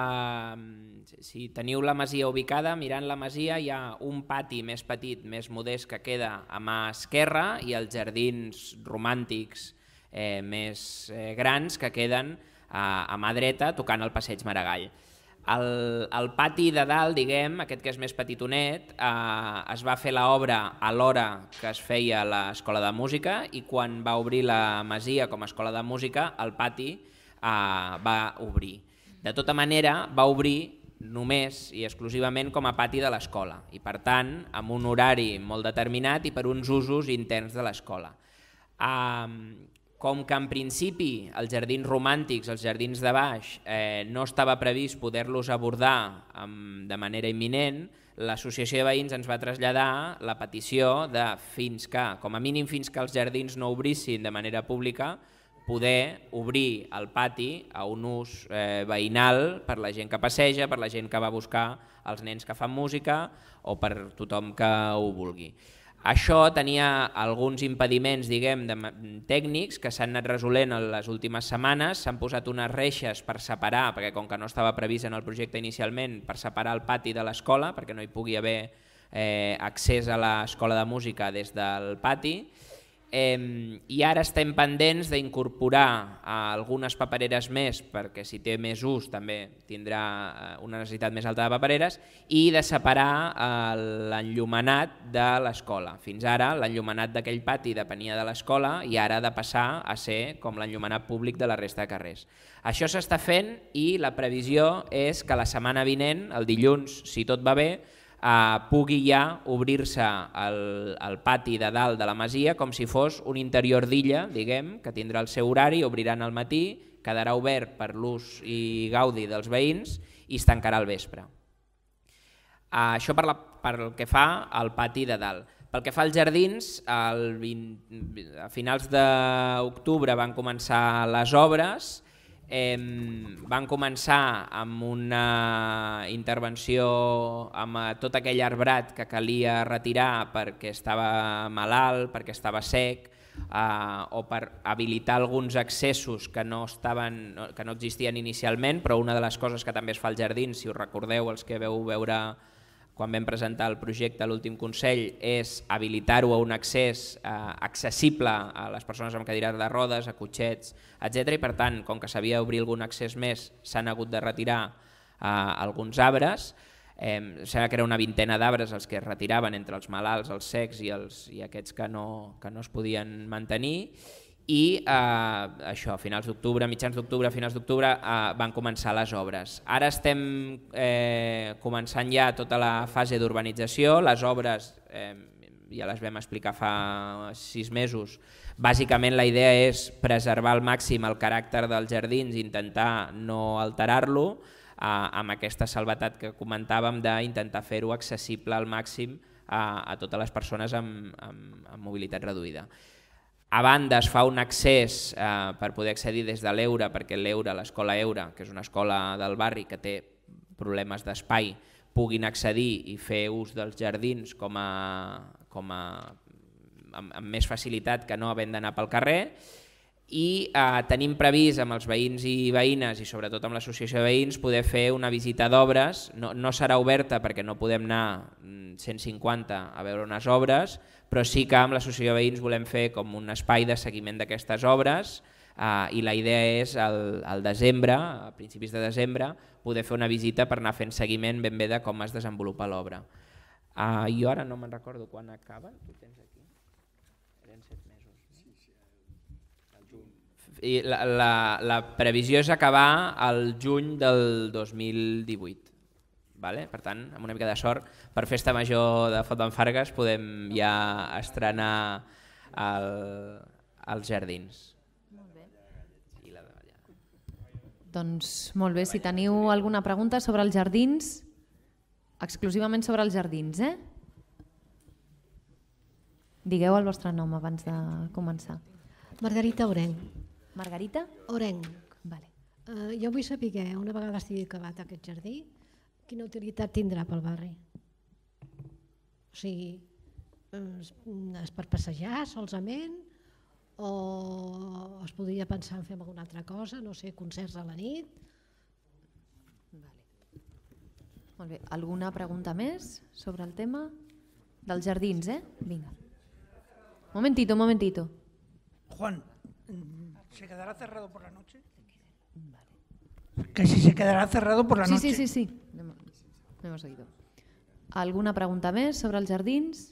eh, si teniu la masia ubicada, mirant la masia hi ha un pati més petit, més modest, que queda a mà esquerra i els jardins romàntics eh, més eh, grans que queden a, a mà dreta tocant el passeig Maragall. El, el pati de dalt, diguem, aquest que és més petitonet, eh, es va fer l'obra a l'hora que es feia l'Escola de Música i quan va obrir la masia com a Escola de Música, el pati eh, va obrir. De tota manera, va obrir només i exclusivament com a pati de l'escola i, per tant, amb un horari molt determinat i per uns usos interns de l'escola. Eh, Com que en principi els jardins romàntics, els jardins de baix, eh, no estava previst poder-los abordar amb, de manera imminent, l'associació de veïns ens va traslladar la petició de fins que, com a mínim fins que els jardins no obrissin de manera pública, poder obrir el pati a un ús eh, veïnal per la gent que passeja, per la gent que va a buscar els nens que fan música o per tothom que ho vulgui. Això tenia alguns impediments, diguem, de, tècnics que s'han anat resolent en les últimes setmanes. S'han posat unes reixes per separar, perquè com que no estava previst en el projecte inicialment, per separar el pati de l'escola, perquè no hi pugui haver eh, accés a l'escola de música des del pati. Eh, I ara estem pendents d'incorporar algunes papereres més, perquè si té més ús també tindrà una necessitat més alta de papereres, i de separar eh, l'enllumenat de l'escola. Fins ara l'enllumenat d'aquell pati depenia de l'escola i ara ha de passar a ser com l'enllumenat públic de la resta de carrers. Això s'està fent i la previsió és que la setmana vinent, el dilluns, si tot va bé, Uh, pugui ja obrir-se el, el pati de dalt de la masia com si fos un interior d'illa, diguem, que tindrà el seu horari, obriran al matí, quedarà obert per l'ús i gaudi dels veïns i es tancarà al vespre. Uh, això per, la, per el que fa al pati de dalt. Pel que fa als jardins, el vint, a finals d'octubre van començar les obres. Eh, van començar amb una intervenció amb tot aquell arbrat que calia retirar perquè estava malalt, perquè estava sec, eh, o per habilitar alguns accessos que no, estaven, que no existien inicialment, però una de les coses que també es fa als jardins, si us recordeu, els que veu veure quan vam presentar el projecte a l'últim Consell, és habilitar-ho a un accés eh, accessible a les persones amb cadires de rodes, a cotxets, etcètera. I per tant, com que s'havia d'obrir algun accés més, s'han hagut de retirar eh, alguns arbres. Eh, sembla que era una vintena d'arbres els que es retiraven entre els malalts, els secs i, els, i aquests que no, que no es podien mantenir. I eh, això, a finals d'octubre, mitjans d'octubre, finals d'octubre eh, van començar les obres. Ara estem eh, començant ja tota la fase d'urbanització, les obres eh, ja les vam explicar fa sis mesos. Bàsicament la idea és preservar al màxim el caràcter dels jardins i intentar no alterar-lo eh, amb aquesta salvetat que comentàvem d'intentar fer-ho accessible al màxim a, a totes les persones amb, amb, amb mobilitat reduïda. A banda es fa un accés eh, per poder accedir des de l'Eura, perquè l'Eura, l'escola Eura, que és una escola del barri que té problemes d'espai, puguin accedir i fer ús dels jardins com a, com a, amb, amb més facilitat que no havent d'anar pel carrer. I eh, tenim previst amb els veïns i veïnes i sobretot amb l'associació de veïns poder fer una visita d'obres. No, no serà oberta perquè no podem anar cent cinquanta a veure unes obres, però sí que amb l'associació de veïns volem fer com un espai de seguiment d'aquestes obres eh, i la idea és al, al desembre, a principis de desembre, poder fer una visita per anar fent seguiment ben bé de com es desenvolupa l'obra. Eh, jo ara no me'n recordo quan acaben, tu tens aquí? Eren set mesos. I la, la, la previsió és acabar al juny del dos mil divuit. Vale? Per tant, amb una mica de sort, per Festa Major de Font d'en Fargues podem ja estrenar el, els jardins. Molt bé. I la davallada. Doncs molt bé, si teniu alguna pregunta sobre els jardins, exclusivament sobre els jardins, eh? Digueu el vostre nom abans de començar. Margarita Orenc. Margarita? Orenc. Vale. Uh, jo vull saber, una vegada estigui acabat aquest jardí, quina utilitat tindrà pel barri? O sigui, és, és per passejar solament o es podria pensar en fer alguna altra cosa, no sé, concerts a la nit? Vale. Molt bé, alguna pregunta més sobre el tema dels jardins, eh? Vinga. Un momentito, un momentito. Juan, ¿se quedará cerrado por la noche? Que si se quedará cerrado por la sí, noche. Sí, sí, sí. No hemos oído. ¿Alguna pregunta més sobre els jardins?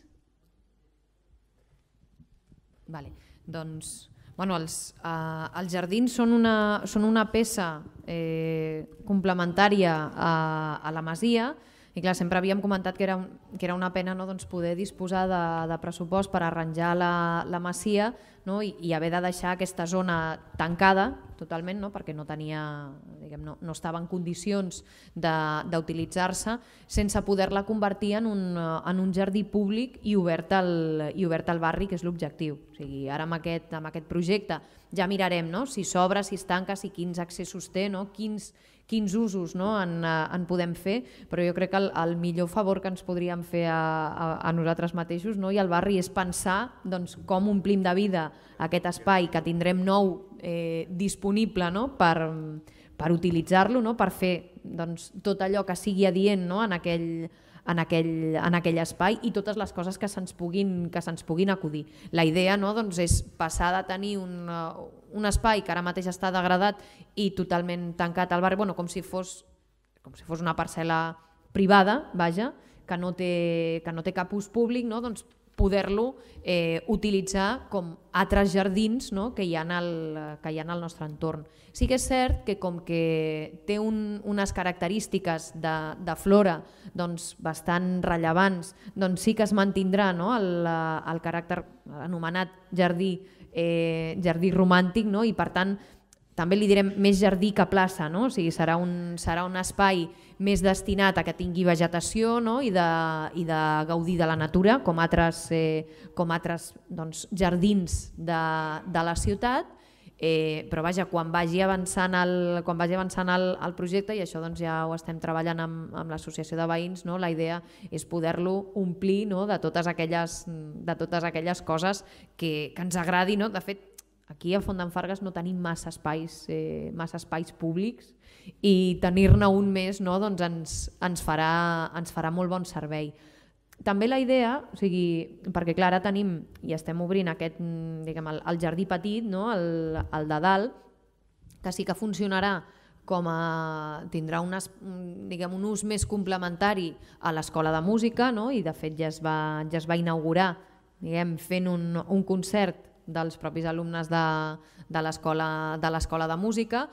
Vale. Doncs, bueno, els, eh, els jardins són una, són una peça eh, complementària a, a la masia. I clar, sempre havíem comentat que era, un, que era una pena, no, doncs poder disposar de, de pressupost per arranjar la, la masia, no, i, i haver de deixar aquesta zona tancada totalment, no, perquè no tenia, diguem, no, no estava en condicions d'utilitzar-se, sense poder-la convertir en un, en un jardí públic i obert al, i obert al barri, que és l'objectiu. O sigui, ara amb aquest, amb aquest projecte ja mirarem, no, si s'obre, si es tanca, si quins accessos té, no, quins quins usos, no, en, en podem fer, però jo crec que el, el millor favor que ens podríem fer a, a, a nosaltres mateixos, no, i al barri és pensar, doncs, com omplim de vida aquest espai que tindrem nou eh, disponible, no, per, per utilitzar-lo, no, per fer, doncs, tot allò que sigui adient, no, en aquell en aquell, en aquell espai i totes les coses que se'ns puguin, que se'ns puguin acudir. La idea, no, doncs, és passar de tenir un, un espai que ara mateix està degradat i totalment tancat al barri, bueno, com si fos, com si fos una parcel·la privada, vaja, que no té, que no té cap ús públic, no, doncs poder-lo eh, utilitzar com altres jardins, no, que, hi ha al, que hi ha al nostre entorn. Sí que és cert que com que té un, unes característiques de, de flora doncs, bastant rellevants, doncs sí que es mantindrà, no, el, el caràcter anomenat jardí, eh, jardí romàntic, no, i per tant també li direm més jardí que plaça, no? O sigui, serà un, serà un espai més destinat a que tingui vegetació, no? I, de, i de gaudir de la natura, com altres, eh, com altres doncs, jardins de, de la ciutat, eh, però vaja, quan vagi avançant el, quan vagi avançant el, el projecte, i això doncs, ja ho estem treballant amb, amb l'associació de veïns, no? La idea és poder-lo omplir, no? de, totes aquelles, de totes aquelles coses que, que ens agradi, no? De fet, aquí a Font d'en Fargues no tenim massa espais, eh, massa espais públics i tenir-ne un més, no, doncs ens, ens, farà, ens farà molt bon servei. També la idea, o sigui, perquè clar, ara tenim i estem obrint aquest, diguem, el, el jardí petit, no, el, el de dalt, que sí que funcionarà com a, tindrà un, diguem, un ús més complementari a l'escola de música, no, i de fet ja es va, ja es va inaugurar, diguem, fent un, un concert dels propis alumnes de, de l'escola de l'escola de música.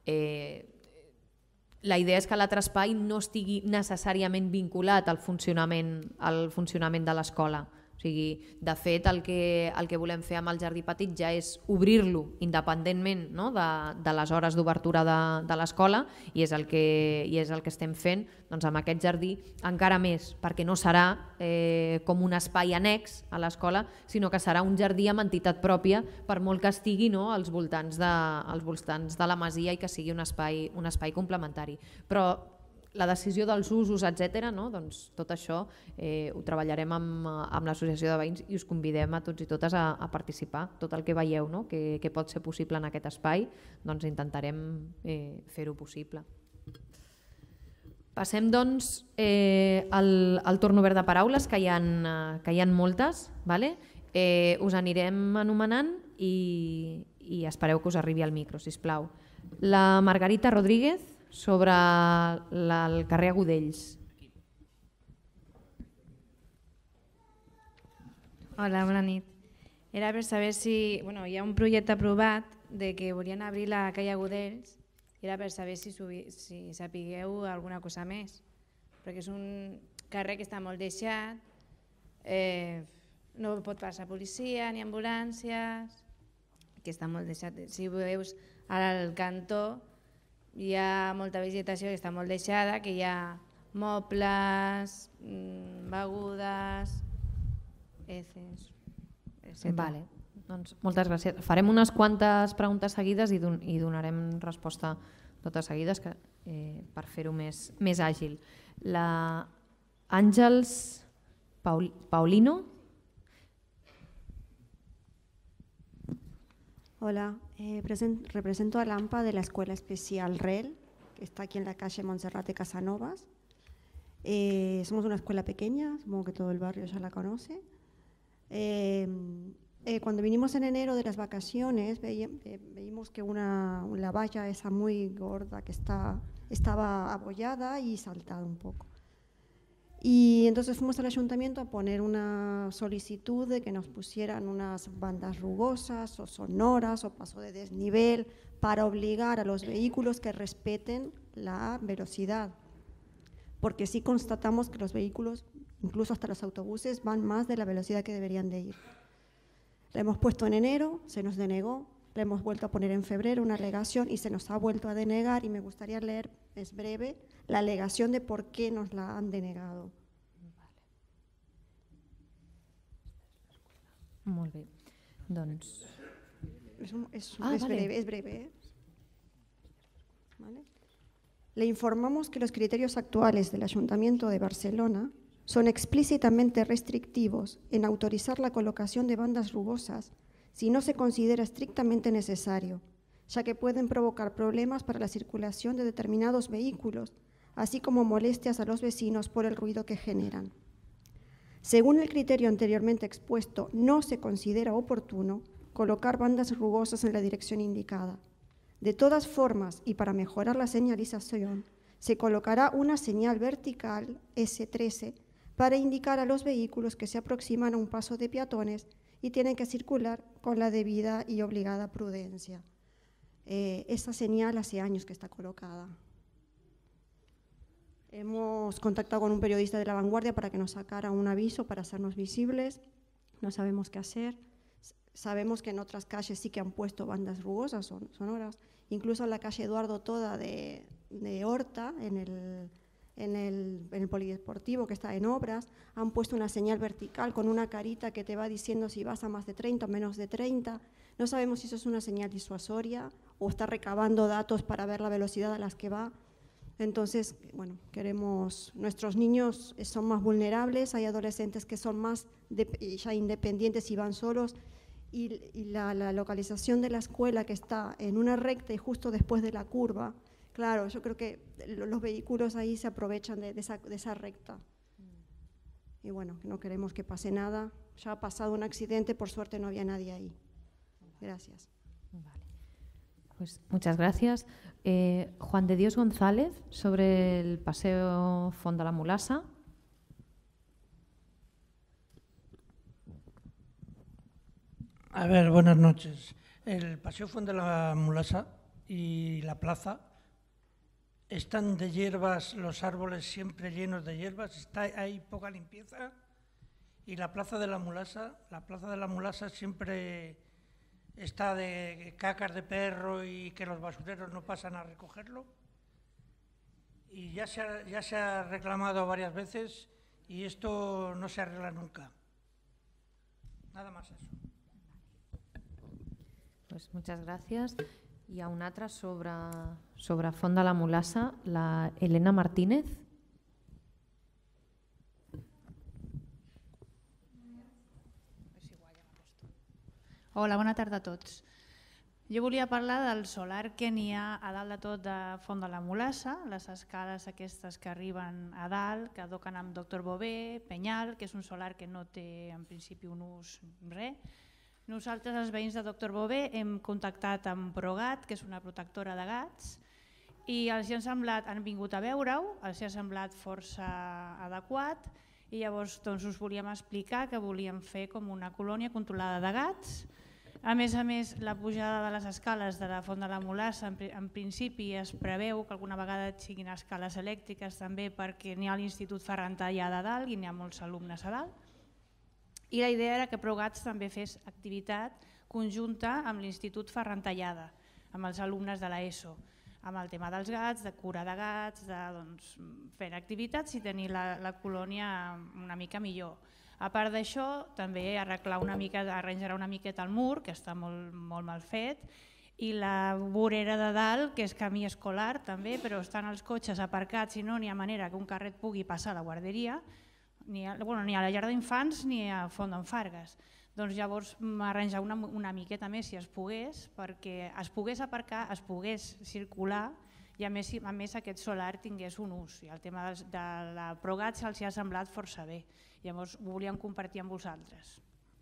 Eh, la idea és que l'altre espai no estigui necessàriament vinculat al funcionament, al funcionament de l'escola. O sigui, de fet, el que, el que volem fer amb el jardí petit ja és obrir-lo independentment, no, de, de les hores d'obertura de, de l'escola, i és el que, i és el que estem fent doncs, amb aquest jardí encara més, perquè no serà eh, com un espai annex a l'escola, sinó que serà un jardí amb entitat pròpia, per molt que estigui, no, als voltants de, als voltants de la masia i que sigui un espai, un espai complementari. Però la decisió dels usos, etcètera, no? Doncs tot això eh, ho treballarem amb, amb l'associació de veïns i us convidem a tots i totes a, a participar. Tot el que veieu, no? que, que pot ser possible en aquest espai, doncs intentarem eh, fer-ho possible. Passem doncs eh, al, al torn obert de paraules, que hi ha, que hi ha moltes. Vale? Eh, us anirem anomenant i, i espereu que us arribi al micro, sisplau. La Margarita Rodríguez, sobre la, el carrer Agudells. Hola, bona nit. Era per saber si... Bueno, hi ha un projecte aprovat de que volien obrir la calle Agudells, i era per saber si, si sapigueu alguna cosa més, perquè és un carrer que està molt deixat, eh, no pot passar policia ni ambulàncies, que està molt deixat. Si ho veus ara al cantó, hi ha molta vegetació que està molt deixada, que hi ha mobles, begudes, heces, etcètera. Vale. Doncs moltes gràcies. Farem unes quantes preguntes seguides i, don i donarem resposta totes seguides que, eh, per fer-ho més, més àgil. La Àngels Paul Paulino. Hola, eh, represento a Lampa de la Escuela Especial R E L, que está aquí en la calle Montserrat de Casanovas. Eh, somos una escuela pequeña, supongo que todo el barrio ya la conoce. Eh, Eh, cuando vinimos en enero de las vacaciones, veí, eh, veíamos que una, la valla esa muy gorda que está, estaba abollada y saltada un poco. Y entonces fuimos al ayuntamiento a poner una solicitud de que nos pusieran unas bandas rugosas o sonoras o paso de desnivel para obligar a los vehículos que respeten la velocidad. Porque sí constatamos que los vehículos, incluso hasta los autobuses, van más de la velocidad que deberían de ir. La hemos puesto en enero, se nos denegó, la hemos vuelto a poner en febrero una alegación y se nos ha vuelto a denegar, y me gustaría leer, es breve, la alegación de por qué nos la han denegado. Molt bé. Doncs... Es, un, es, ah, es vale. breve, es breve. ¿eh? ¿Vale? Le informamos que los criterios actuales del Ayuntamiento de Barcelona son explícitamente restrictivos en autorizar la colocación de bandas rugosas si no se considera estrictamente necesario, ya que pueden provocar problemas para la circulación de determinados vehículos, así como molestias a los vecinos por el ruido que generan. Según el criterio anteriormente expuesto, no se considera oportuno colocar bandas rugosas en la dirección indicada. De todas formas, y para mejorar la señalización, se colocará una señal vertical ese trece para indicar a los vehículos que se aproximan a un paso de peatones y tienen que circular con la debida y obligada prudencia. Eh, esta señal hace años que está colocada. Hemos contactado con un periodista de La Vanguardia para que nos sacara un aviso para hacernos visibles. No sabemos qué hacer. Sabemos que en otras calles sí que han puesto bandas rugosas, son, sonoras. Incluso en la calle Eduardo Toda de, de Horta, en el... En el, en el polideportivo que está en obras, han puesto una señal vertical con una carita que te va diciendo si vas a más de treinta o menos de treinta. No sabemos si eso es una señal disuasoria o está recabando datos para ver la velocidad a las que va. Entonces, bueno, queremos, nuestros niños son más vulnerables, hay adolescentes que son más de, ya independientes y van solos, y, y la, la localización de la escuela que está en una recta y justo después de la curva. Claro, yo creo que los vehículos ahí se aprovechan de, de, esa, de esa recta. Y bueno, no queremos que pase nada. Ya ha pasado un accidente, por suerte no había nadie ahí. Gracias. Vale. Pues muchas gracias. Eh, Juan de Dios González, sobre el paseo Font de la Mulassa. A ver, buenas noches. El paseo Font de la Mulassa y la plaza están de hierbas, los árboles siempre llenos de hierbas, está, hay poca limpieza, y la plaza de la Mulassa, la plaza de la Mulassa siempre está de cacas de perro y que los basureros no pasan a recogerlo, y ya se ha, ya se ha reclamado varias veces y esto no se arregla nunca. Nada más eso. Pues muchas gracias. Hi ha una altra sobre, sobre Font de la Mulassa, la Elena Martínez. Hola, bona tarda a tots. Jo volia parlar del solar que n'hi ha a dalt de tot de Font de la Mulassa, les escales aquestes que arriben a dalt, que toquen amb Doctor Bové, Penyal, que és un solar que no té en principi un ús res. Nosaltres, els veïns de Doctor Bové, hem contactat amb Progat, que és una protectora de gats, i els han semblat, han vingut a veure-ho, els ha semblat força adequat, i llavors doncs, us volíem explicar que volíem fer com una colònia controlada de gats. A més a més, la pujada de les escales de la Font de la Mulassa, en principi es preveu que alguna vegada siguin escales elèctriques també perquè n'hi ha l'Institut Ferran Tallada a dalt i n'hi ha molts alumnes a dalt. I la idea era que Progats també fes activitat conjunta amb l'Institut Ferran Tallada, amb els alumnes de l'ESO. amb el tema dels gats, de cura de gats, de doncs, fer activitats i tenir la, la colònia una mica millor. A part d'això, també arreglar una mica, arranjar una miqueta el mur, que està molt, molt mal fet, i la vorera de dalt, que és camí escolar també, però estan els cotxes aparcats i no n'hi ha manera que un carret pugui passar a la guarderia, ni a, bueno, ni a la llar d'infants ni a Font d'en Fargues. Doncs llavors arranjar una, una miqueta més si es pogués, perquè es pogués aparcar, es pogués circular i a més, a més aquest solar tingués un ús. I el tema de, de la Progat se'ls ha semblat força bé, llavors ho volíem compartir amb vosaltres.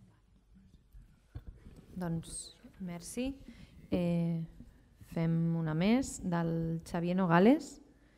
Doncs merci. Eh, fem una més del Xavier Nogales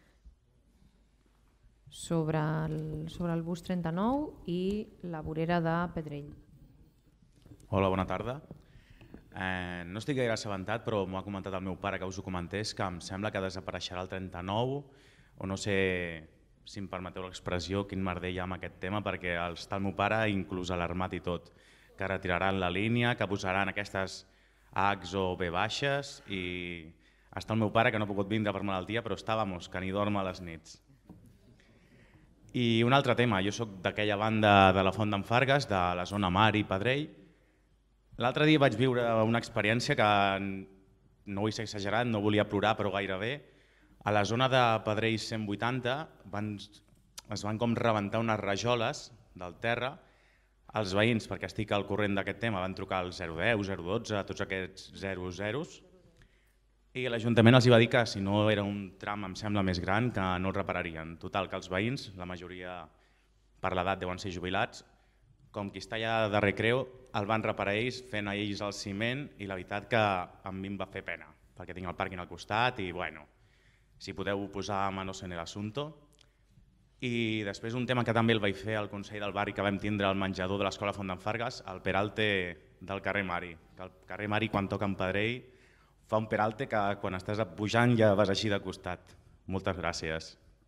sobre el, sobre el bus trenta-nou i la vorera de Pedrell. Hola, bona tarda. Eh, no estic gaire assabentat, però m'ho ha comentat el meu pare que us ho comentés, que em sembla que desapareixerà el trenta-nou, o no sé si em permeteu l'expressió, quin merder hi ha amb aquest tema, perquè està el meu pare inclús alarmat i tot, que retiraran la línia, que posaran aquestes Hs o B baixes, i està el meu pare que no ha pogut vindre per malaltia, però està, vamos, que ni dorm a les nits. I un altre tema, jo soc d'aquella banda de la Font d'en Fargues, de la zona Mar i Pedrell. L'altre dia vaig viure una experiència que no vull ser exagerat, no volia plorar, però gairebé. A la zona de Pedrell cent vuitanta van, es van com rebentar unes rajoles del terra. Els veïns, perquè estic al corrent d'aquest tema, van trucar al zero deu, zero dotze, tots aquests zero zeros, i l'Ajuntament els va dir que si no era un tram, em sembla, més gran, que no el repararien. Total, que els veïns, la majoria per l'edat deuen ser jubilats, com qui està allà de recreu, el van reparar ells, fent a ells el ciment, i la veritat que a mi em va fer pena, perquè tinc el pàrquing al costat i, bueno, si podeu posar manos en l'assumpte. I després un tema que també el vaig fer al Consell del Barri, que vam tindre al menjador de l'Escola Font d'en Fargues, el peralte del carrer Mari. El carrer Mari, quan toca en Pedrell, fa un peralte que quan estàs pujant ja vas així de costat. Moltes gràcies.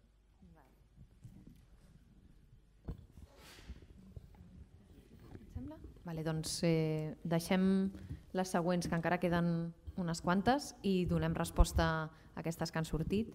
Vale, doncs eh, deixem les següents, que encara queden unes quantes, i donem resposta a aquestes que han sortit.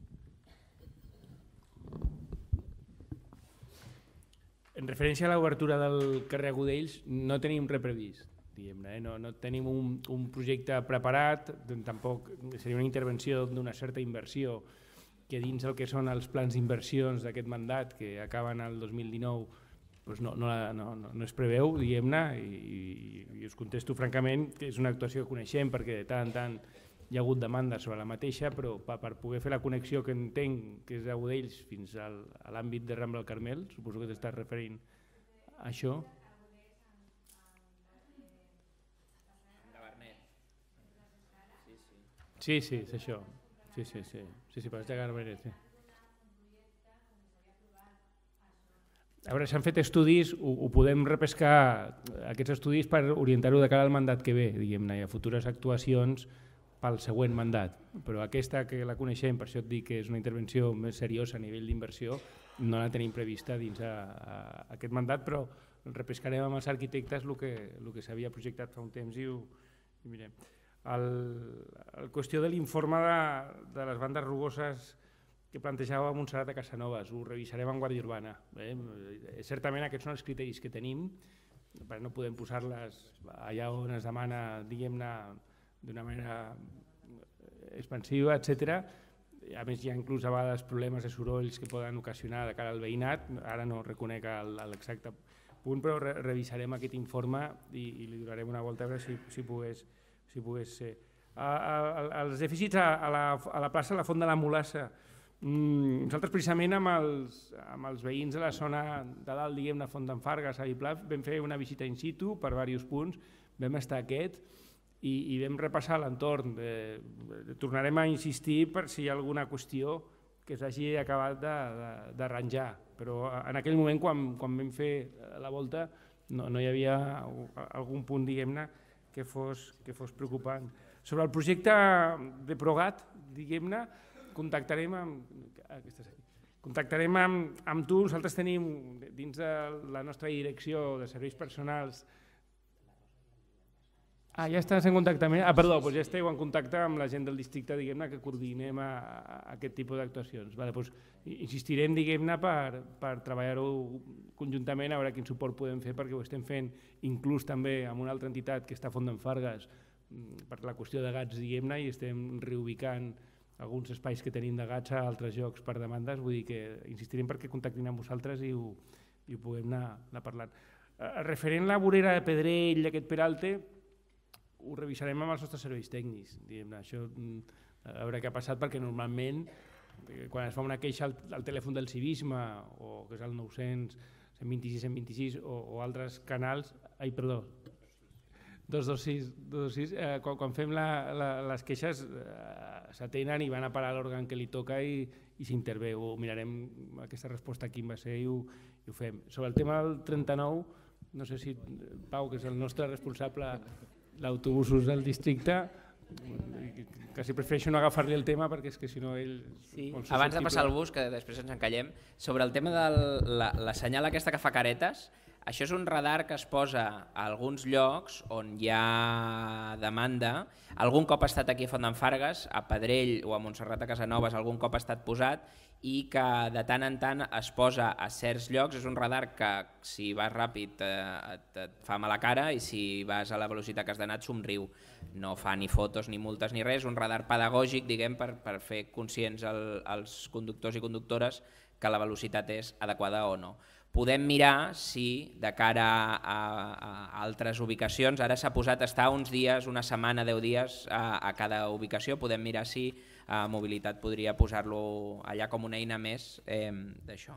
En referència a l'obertura del carrer Agudells, no tenim res previst. Diguem-ne, eh? no, no tenim un, un projecte preparat, tampoc seria una intervenció d'una certa inversió que dins el que són els plans d'inversions d'aquest mandat, que acaben el dos mil dinou, doncs no, no, no, no es preveu, diguem-ne, i, i, i us contesto francament que és una actuació que coneixem perquè de tant en tant hi ha hagut demanda sobre la mateixa, però per, per poder fer la connexió que entenc que és d'Agudells fins al, a l'àmbit de Rambla al Carmel, suposo que t'estàs referint a això. Sí, sí, és això. Sí, sí, sí, sí, sí, per de Garbenet, sí. A veure, s'han fet estudis, ho, ho podem repescar, aquests estudis per orientar-ho de cara al mandat que ve, diguem-ne, i a futures actuacions pel següent mandat. Però aquesta que la coneixem, per això et dic que és una intervenció més seriosa a nivell d'inversió, no la tenim prevista dins a, a, a aquest mandat, però repescarem amb els arquitectes el que, el que s'havia projectat fa un temps i ho i mirem. El, el qüestió de l'informe de, de les bandes rugoses que plantejava Montserrat de Casanovas, ho revisarem en Guàrdia Urbana. Eh? Certament aquests són els criteris que tenim, però no podem posar-les allà on es demana, diguem-ne, d'una manera expansiva, etcètera. A més, hi ha inclús a vegades problemes de sorolls que poden ocasionar de cara al veïnat, ara no reconec l'exacte punt, però re revisarem aquest informe i, i li donarem una volta a veure si, si, pogués, si pogués ser. A, a, els dèficits a, a, la, a la plaça La Font de la Mulassa, mm, nosaltres precisament amb els, amb els veïns de la zona de dalt, diguem, de Font d'en Fargues, a Viplà, vam fer una visita in situ per diversos punts, vam estar aquest, i, i vam repassar l'entorn. Eh, tornarem a insistir per si hi ha alguna qüestió que s'hagi acabat d'arranjar, però en aquell moment, quan, quan vam fer la volta, no, no hi havia algun punt, diguem-ne, que fos, que fos preocupant. Sobre el projecte de Progat, diguem-ne, contactarem amb, contactarem amb, amb tu. Nosaltres tenim dins de la nostra direcció de serveis personals Ah, ja estàs en contacte amb ell? Ah, perdó, doncs ja esteu en contacte amb la gent del districte, diguem-ne, que coordinem a, a aquest tipus d'actuacions. Vale, doncs insistirem, diguem-ne, per, per treballar-ho conjuntament, a veure quin suport podem fer, perquè ho estem fent inclús també amb una altra entitat que està a Font d'en Fargues per la qüestió de gats, diguem-ne, i estem reubicant alguns espais que tenim de gats a altres llocs per demandes, vull dir que insistirem perquè contactin amb vosaltres i ho, i ho puguem anar, anar parlant. Eh, referent a la vorera de Pedrell i aquest Peralte, ho revisarem amb els nostres serveis tècnics, diguem-ne, això a veure què ha passat, perquè normalment quan es fa una queixa al, al telèfon del civisme, o que és el nou cents, cent vint-i-sis, cent vint-i-sis, o, o altres canals, ai, perdó, dos dos sis, dos dos sis, eh, quan, quan fem la, la, les queixes eh, s'atenen i van a parar l'òrgan que li toca i, i s'intervé, o mirarem aquesta resposta quin va ser i ho, i ho fem. Sobre el tema del trenta-nou, no sé si Pau, que és el nostre responsable d'autobusos del districte, quasi prefereixo no agafar-li el tema perquè és que si no ell... Sí. Abans de passar al bus, que després ens encallem, sobre el tema de la, la senyal aquesta que fa caretes, això és un radar que es posa a alguns llocs on hi ha demanda. Algun cop ha estat aquí a Font d'en Fargues, a Pedrell o a Montserrat a Casanovas, algun cop ha estat posat, i que de tant en tant es posa a certs llocs. És un radar que si vas ràpid eh, et, et fa mala cara i si vas a la velocitat que has d'anar et somriu. No fa ni fotos ni multes ni res, un radar pedagògic, diguem, per, per fer conscients el, als conductors i conductores que la velocitat és adequada o no. Podem mirar si de cara a, a altres ubicacions, ara s'ha posat a estar uns dies, una setmana, deu dies a, a cada ubicació, podem mirar si a Mobilitat podria posar-lo allà com una eina més eh, d'això.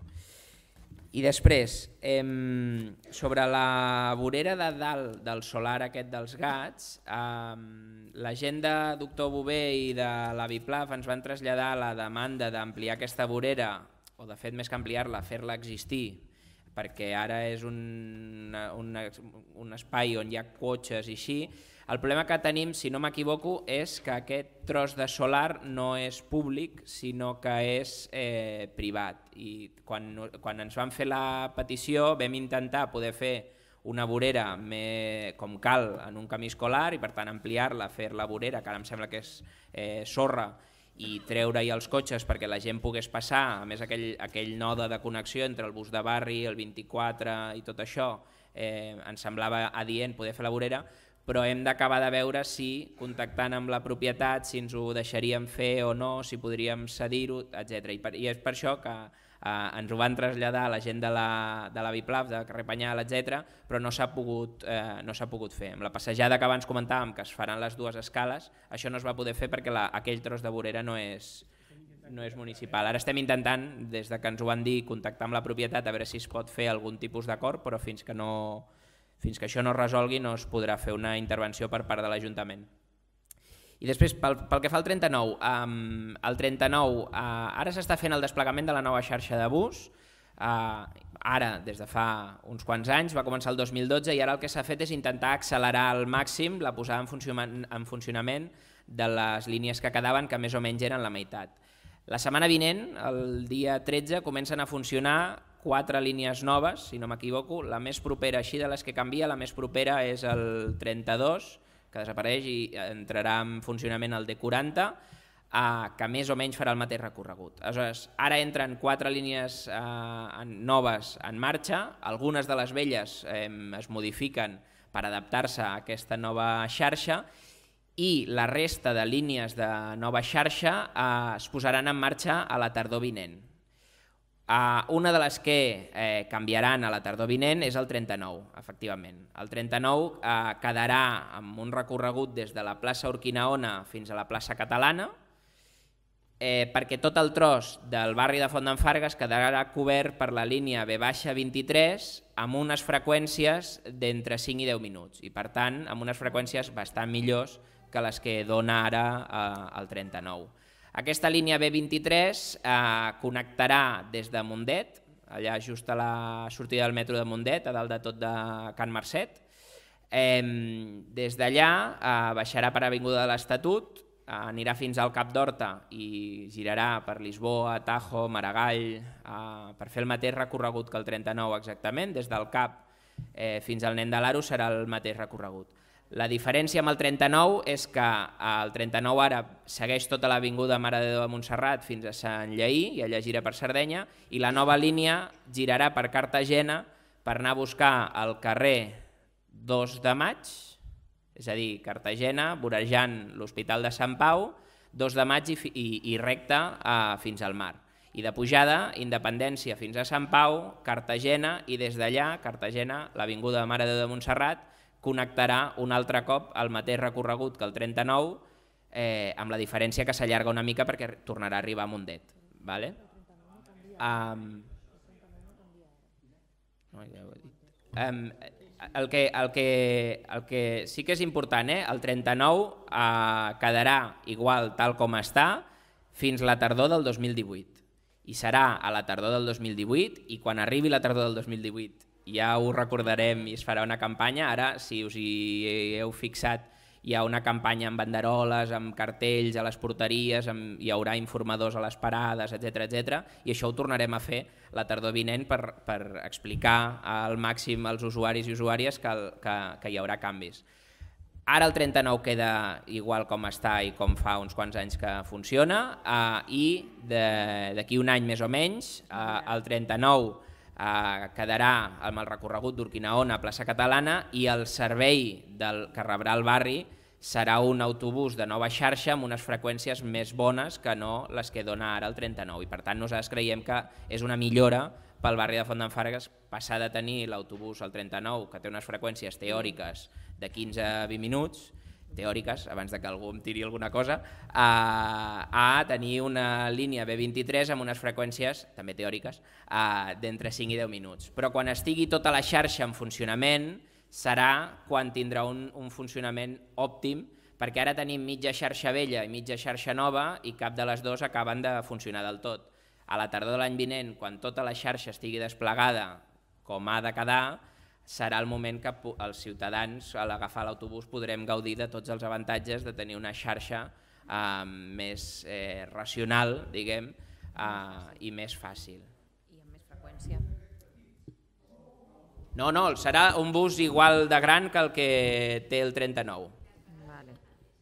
I després, eh, sobre la vorera de dalt del solar aquest dels gats, eh, la gent de Doctor Bové i de l'Aviplaf ens van traslladar la demanda d'ampliar aquesta vorera, o de fet més que ampliar-la, fer-la existir, perquè ara és un, un, un espai on hi ha cotxes i així. El problema que tenim, si no m'equivoco, és que aquest tros de solar no és públic, sinó que és eh, privat. I quan, quan ens van fer la petició vam intentar poder fer una vorera més, com cal en un camí escolar i per tant ampliar-la, fer la vorera, que ara em sembla que és eh, sorra, i treure-hi els cotxes perquè la gent pogués passar, a més aquell, aquell node de connexió entre el bus de barri, el vint-i-quatre i tot això, eh, ens semblava adient poder fer la vorera, però hem d'acabar de veure si, contactant amb la propietat, si ens ho deixaríem fer o no, si podríem cedir-ho, etcètera. I, per, I és per això que eh, ens ho van traslladar a la gent de l'Aviplaf, de, de carrer Penyal, etcètera, però no s'ha pogut, eh, no s'ha pogut fer. Amb la passejada que abans comentàvem, que es faran les dues escales, això no es va poder fer perquè la, aquell tros de vorera no és, no és municipal. Ara estem intentant, des de que ens ho van dir, contactar amb la propietat a veure si es pot fer algun tipus d'acord, però fins que no... Fins que això no es resolgui no es podrà fer una intervenció per part de l'Ajuntament. I després, pel, pel que fa al trenta-nou, um, el trenta-nou uh, ara s'està fent el desplegament de la nova xarxa de bus, uh, ara des de fa uns quants anys, va començar el dos mil dotze i ara el que s'ha fet és intentar accelerar al màxim la posada en, funcionament, en funcionament de les línies que quedaven, que més o menys eren la meitat. La setmana vinent, el dia tretze, comencen a funcionar quatre línies noves, si no m'equivoco. La més propera, així de les que canvia, la més propera és el trenta-dos, que desapareix i entrarà en funcionament el D quaranta, eh, que més o menys farà el mateix recorregut. Aleshores, ara entren quatre línies eh, noves en marxa, algunes de les velles eh, es modifiquen per adaptar-se a aquesta nova xarxa, i la resta de línies de nova xarxa eh, es posaran en marxa a la tardor vinent. Uh, una de les que eh, canviaran a la tardor vinent és el trenta-nou, efectivament. El trenta-nou eh, quedarà amb un recorregut des de la plaça Urquinaona fins a la plaça Catalana, eh, perquè tot el tros del barri de Font d'en Fargues quedarà cobert per la línia B vint-i-tres amb unes freqüències d'entre cinc i deu minuts i per tant amb unes freqüències bastant millors que les que dona ara eh, el trenta-nou. Aquesta línia B vint-i-tres eh, connectarà des de Mundet, allà just a la sortida del metro de Mundet, a dalt de tot de Can Marcet. Eh, des d'allà eh, baixarà per Avinguda de l'Estatut, eh, anirà fins al Cap d'Horta i girarà per Lisboa, Tajo, Maragall, eh, per fer el mateix recorregut que el trenta-nou exactament, des del Cap eh, fins al Nen de l'Aro serà el mateix recorregut. La diferència amb el trenta-nou és que el trenta-nou ara segueix tota l'avinguda Mare de Déu de Montserrat fins a Sant Lleí, i allà gira per Sardenya, i la nova línia girarà per Cartagena per anar a buscar el carrer dos de maig, és a dir, Cartagena, vorejant l'Hospital de Sant Pau, dos de maig i, i, i recte a, fins al mar. I de pujada, Independència fins a Sant Pau, Cartagena, i des d'allà, Cartagena, l'avinguda Mare de Déu de Montserrat, connectarà un altre cop el mateix recorregut que el trenta-nou, eh, amb la diferència que s'allarga una mica perquè tornarà a arribar a Mundet. Vale? Um, no, ja ho he dit. Um, el, que, el, que, el que sí que és important, eh? El trenta-nou eh, quedarà igual tal com està fins la tardor del dos mil divuit. I serà a la tardor del dos mil divuit, i quan arribi la tardor del dos mil divuit ja ho recordarem i es farà una campanya. Ara, si us hi heu fixat, hi ha una campanya amb banderoles, amb cartells a les porteries, amb, hi haurà informadors a les parades, etcètera, etcètera, i això ho tornarem a fer la tardor vinent per, per explicar al màxim als usuaris i usuàries que, el, que, que hi haurà canvis. Ara el trenta-nou queda igual com està i com fa uns quants anys que funciona, eh, i d'aquí un any més o menys, eh, el trenta-nou eh, quedarà amb el recorregut d'Urquinaona a Plaça Catalana, i el servei del, que rebrà el barri serà un autobús de nova xarxa amb unes freqüències més bones que no les que dona ara el trenta-nou, i per tant nosaltres creiem que és una millora pel barri de Font d'en Fargues passar de tenir l'autobús al trenta-nou, que té unes freqüències teòriques de quinze a vint minuts, teòriques, abans de que algú em tiri alguna cosa, a, a tenir una línia B vint-i-tres amb unes freqüències, també teòriques, d'entre cinc i deu minuts. Però quan estigui tota la xarxa en funcionament, serà quan tindrà un, un funcionament òptim, perquè ara tenim mitja xarxa vella i mitja xarxa nova i cap de les dues acaben de funcionar del tot. A la tardor de l'any vinent, quan tota la xarxa estigui desplegada com ha de quedar, serà el moment que els ciutadans, a l'agafar l'autobús, podrem gaudir de tots els avantatges de tenir una xarxa eh, més eh, racional, diguem, eh, i més fàcil. I amb més freqüència. No, no, serà un bus igual de gran que el que té el trenta-nou. Vale.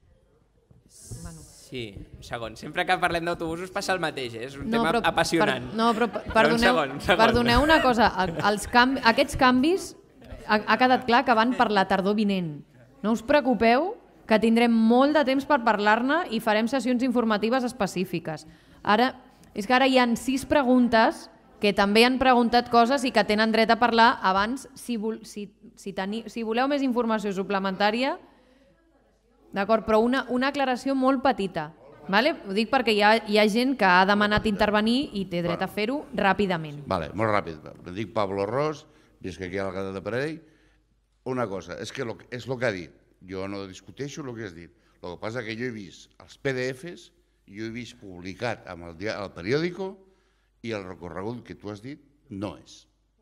Sí, un segon. Sempre que parlem d'autobusos passa el mateix, eh? És un no, tema però, apassionant. Per, no, però, però perdoneu, un segon, un segon. perdoneu una cosa, els canvi, aquests canvis ha, ha quedat clar que van per la tardor vinent. No us preocupeu, que tindrem molt de temps per parlar-ne i farem sessions informatives específiques. Ara, és que ara hi ha sis preguntes que també han preguntat coses i que tenen dret a parlar abans. Si, vol, si, si, teni, si voleu més informació suplementària, d'acord, però una, una aclaració molt petita. Vale? Ho dic perquè hi ha, hi ha gent que ha demanat intervenir i té dret a fer-ho ràpidament. Vale, molt ràpid. Em dic Pablo Ros, visc aquí a la Gata de Parell. Una cosa, és que lo, és el que ha dit. Jo no discuteixo el que has dit. El que passa és que jo he vist els P D Fs, jo he vist publicat amb el, el periòdico i el recorregut que tu has dit no és.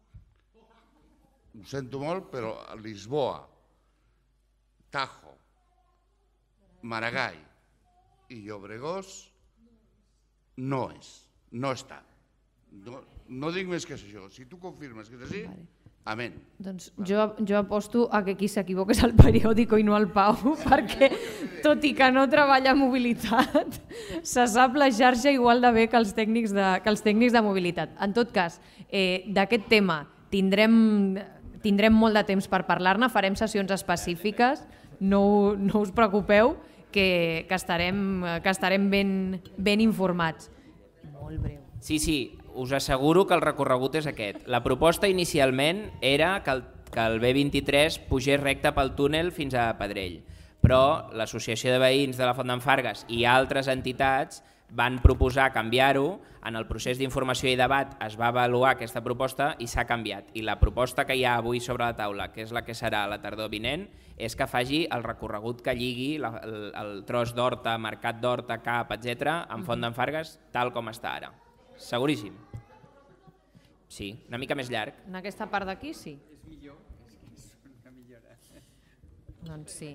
Ho sento molt, però Lisboa, Tajo, Maragall i Llobregós no és, no està. No, no dic més que això. Si tu confirmes que és així, amén. Doncs jo, jo aposto a que qui s'equivoca és el periòdico i no el Pau, perquè tot i que no treballa en mobilitat, se sap la xarxa igual de bé que els tècnics de, que els tècnics de mobilitat. En tot cas, eh, d'aquest tema tindrem, tindrem molt de temps per parlar-ne, farem sessions específiques, no, no us preocupeu, que, que estarem, que estarem ben, ben informats. Molt breu. Sí, sí, us asseguro que el recorregut és aquest. La proposta inicialment era que el, que el B vint-i-tres pugés recte pel túnel fins a Pedrell, però l'Associació de Veïns de la Font d'en Fargues i altres entitats van proposar canviar-ho. En el procés d'informació i debat es va avaluar aquesta proposta i s'ha canviat. I la proposta que hi ha avui sobre la taula, que és la que serà la tardor vinent, és que faci el recorregut que lligui la, el, el tros d'Horta, Mercat d'Horta, Cap, etcètera, amb Font d'en Fargues, tal com està ara. Seguríssim. Sí, una mica més llarg. En aquesta part d'aquí, sí. És millor, és una millora. Doncs sí.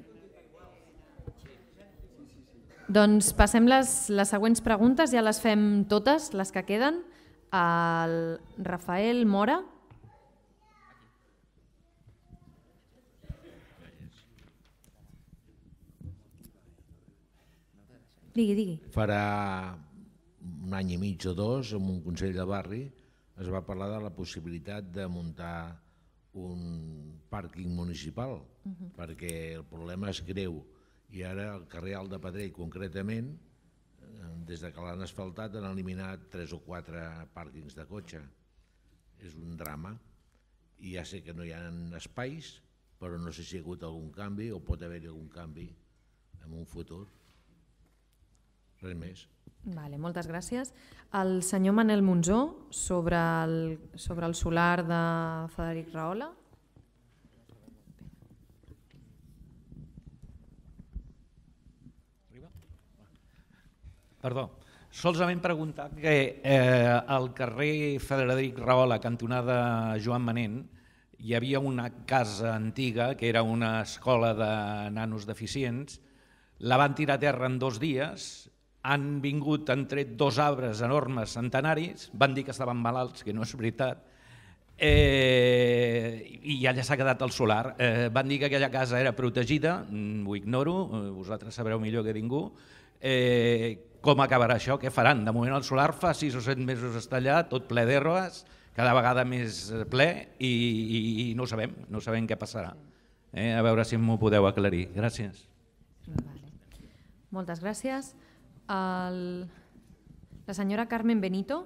Doncs passem les, les següents preguntes, ja les fem totes, les que queden. El Rafael Mora. Digui, digui. Farà un any i mig o dos, en un Consell de Barri, es va parlar de la possibilitat de muntar un pàrquing municipal, Mhm. perquè el problema és greu. I ara al carrer Alt de Pedrell, concretament, des de que l'han asfaltat han eliminat tres o quatre pàrquings de cotxe. És un drama. I ja sé que no hi ha espais, però no sé si hi ha hagut algun canvi o pot haver-hi algun canvi en un futur. Res més. Vale, moltes gràcies. El senyor Manel Monzó, sobre el, sobre el solar de Frederic Rahola. Perdó, solament preguntar que eh, al carrer Frederic Rahola, cantonada Joan Manent, hi havia una casa antiga que era una escola de nanos deficients, la van tirar a terra en dos dies, han vingut, han tret dos arbres enormes centenaris, van dir que estaven malalts, que no és veritat, eh, i allà s'ha quedat el solar. Eh, van dir que aquella casa era protegida, ho ignoro, vosaltres sabreu millor que ningú. Eh, com acabarà això? Què faran? De moment el solar fa sis o set mesos està allà, tot ple d'herbes, cada vegada més ple i, i, i no ho sabem, no sabem què passarà. Eh, a veure si m'ho podeu aclarir. Gràcies. Vale. Moltes gràcies. El... La senyora Carmen Benito.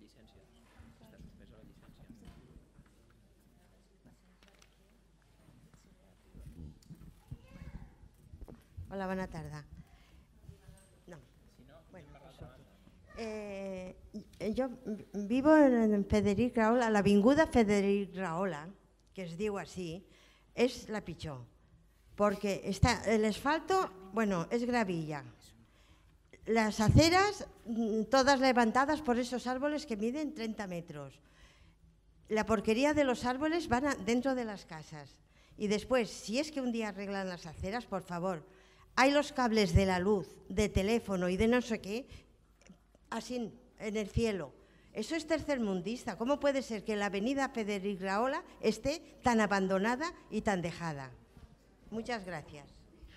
Hola, bona tarda. No. Bueno, eh, yo vivo en Federic Rahola, la avinguda Federic Rahola, que es diu así, es la pitjor, porque está el asfalto, bueno, es gravilla. Las aceras, todas levantadas por esos árboles que miden treinta metros. La porquería de los árboles van a, dentro de las casas. Y después, si es que un día arreglan las aceras, por favor, hay los cables de la luz, de teléfono y de no sé qué, así en el cielo. Eso es tercermundista. ¿Cómo puede ser que la avenida Federic Rahola esté tan abandonada y tan dejada? Muchas gracias.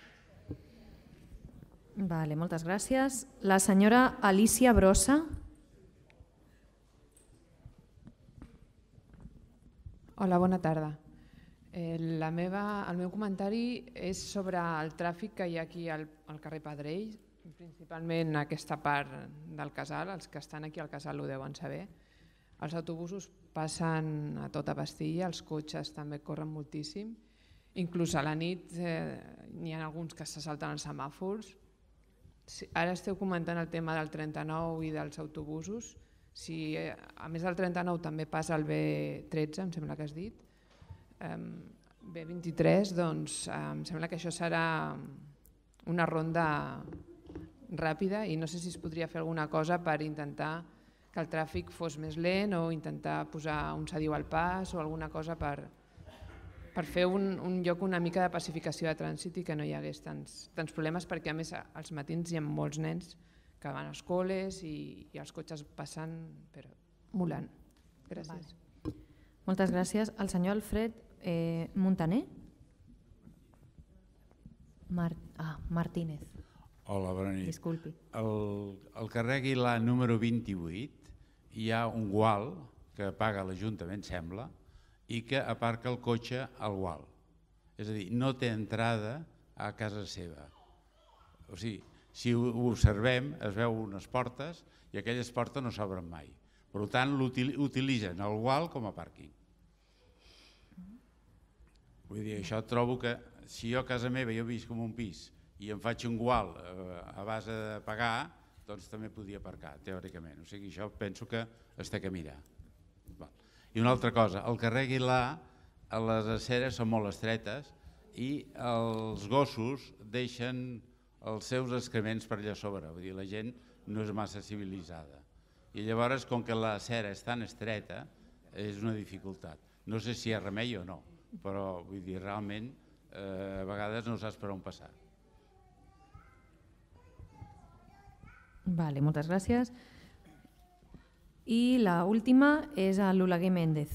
Vale, moltes gràcies. La senyora Alicia Brossa. Hola, bona tarda. Eh, la meva, el meu comentari és sobre el tràfic que hi ha aquí al, al carrer Pedrell, principalment aquesta part del casal, els que estan aquí al casal ho deuen saber. Els autobusos passen a tota pastilla, els cotxes també corren moltíssim, inclús a la nit eh, n'hi ha alguns que se salten els semàfors. Si, ara esteu comentant el tema del trenta-nou i dels autobusos, si eh, a més del trenta-nou també passa el B tretze, em sembla que has dit, eh, B vint-i-tres, doncs eh, em sembla que això serà una ronda ràpida i no sé si es podria fer alguna cosa per intentar que el tràfic fos més lent o intentar posar un sediu al pas o alguna cosa per, per fer un, un lloc una mica de pacificació de trànsit i que no hi hagués tants, tants problemes, perquè a més als matins hi ha molts nens que van a escoles i, i els cotxes passen però volant. Gràcies. Vale. Moltes gràcies. El senyor Alfred eh, Montaner? Mar ah, Martínez. Hola, bona nit. Disculpi. Al, al carrer Aguilar número vint-i-vuit hi ha un gual que paga l'Ajuntament, sembla, i que aparca el cotxe al gual. És a dir, no té entrada a casa seva. O sigui, si ho observem, es veu unes portes i aquelles portes no s'obren mai. Per tant, utilitzen el gual com a pàrquing. Vull dir, això trobo que si jo a casa meva jo visc com un pis i em faig un gual a base de pagar, doncs també podria aparcar, teòricament. O sigui, això penso que es té que mirar. I una altra cosa, al carrer Aguilar les aceres són molt estretes i els gossos deixen els seus excrements per allà sobre, vull dir, la gent no és massa civilitzada. I llavors, com que l'acera és tan estreta, és una dificultat. No sé si hi ha remei o no, però vull dir, realment a vegades no saps per on passar. Vale, moltes gràcies. I l'última és a l'Oleguer Méndez.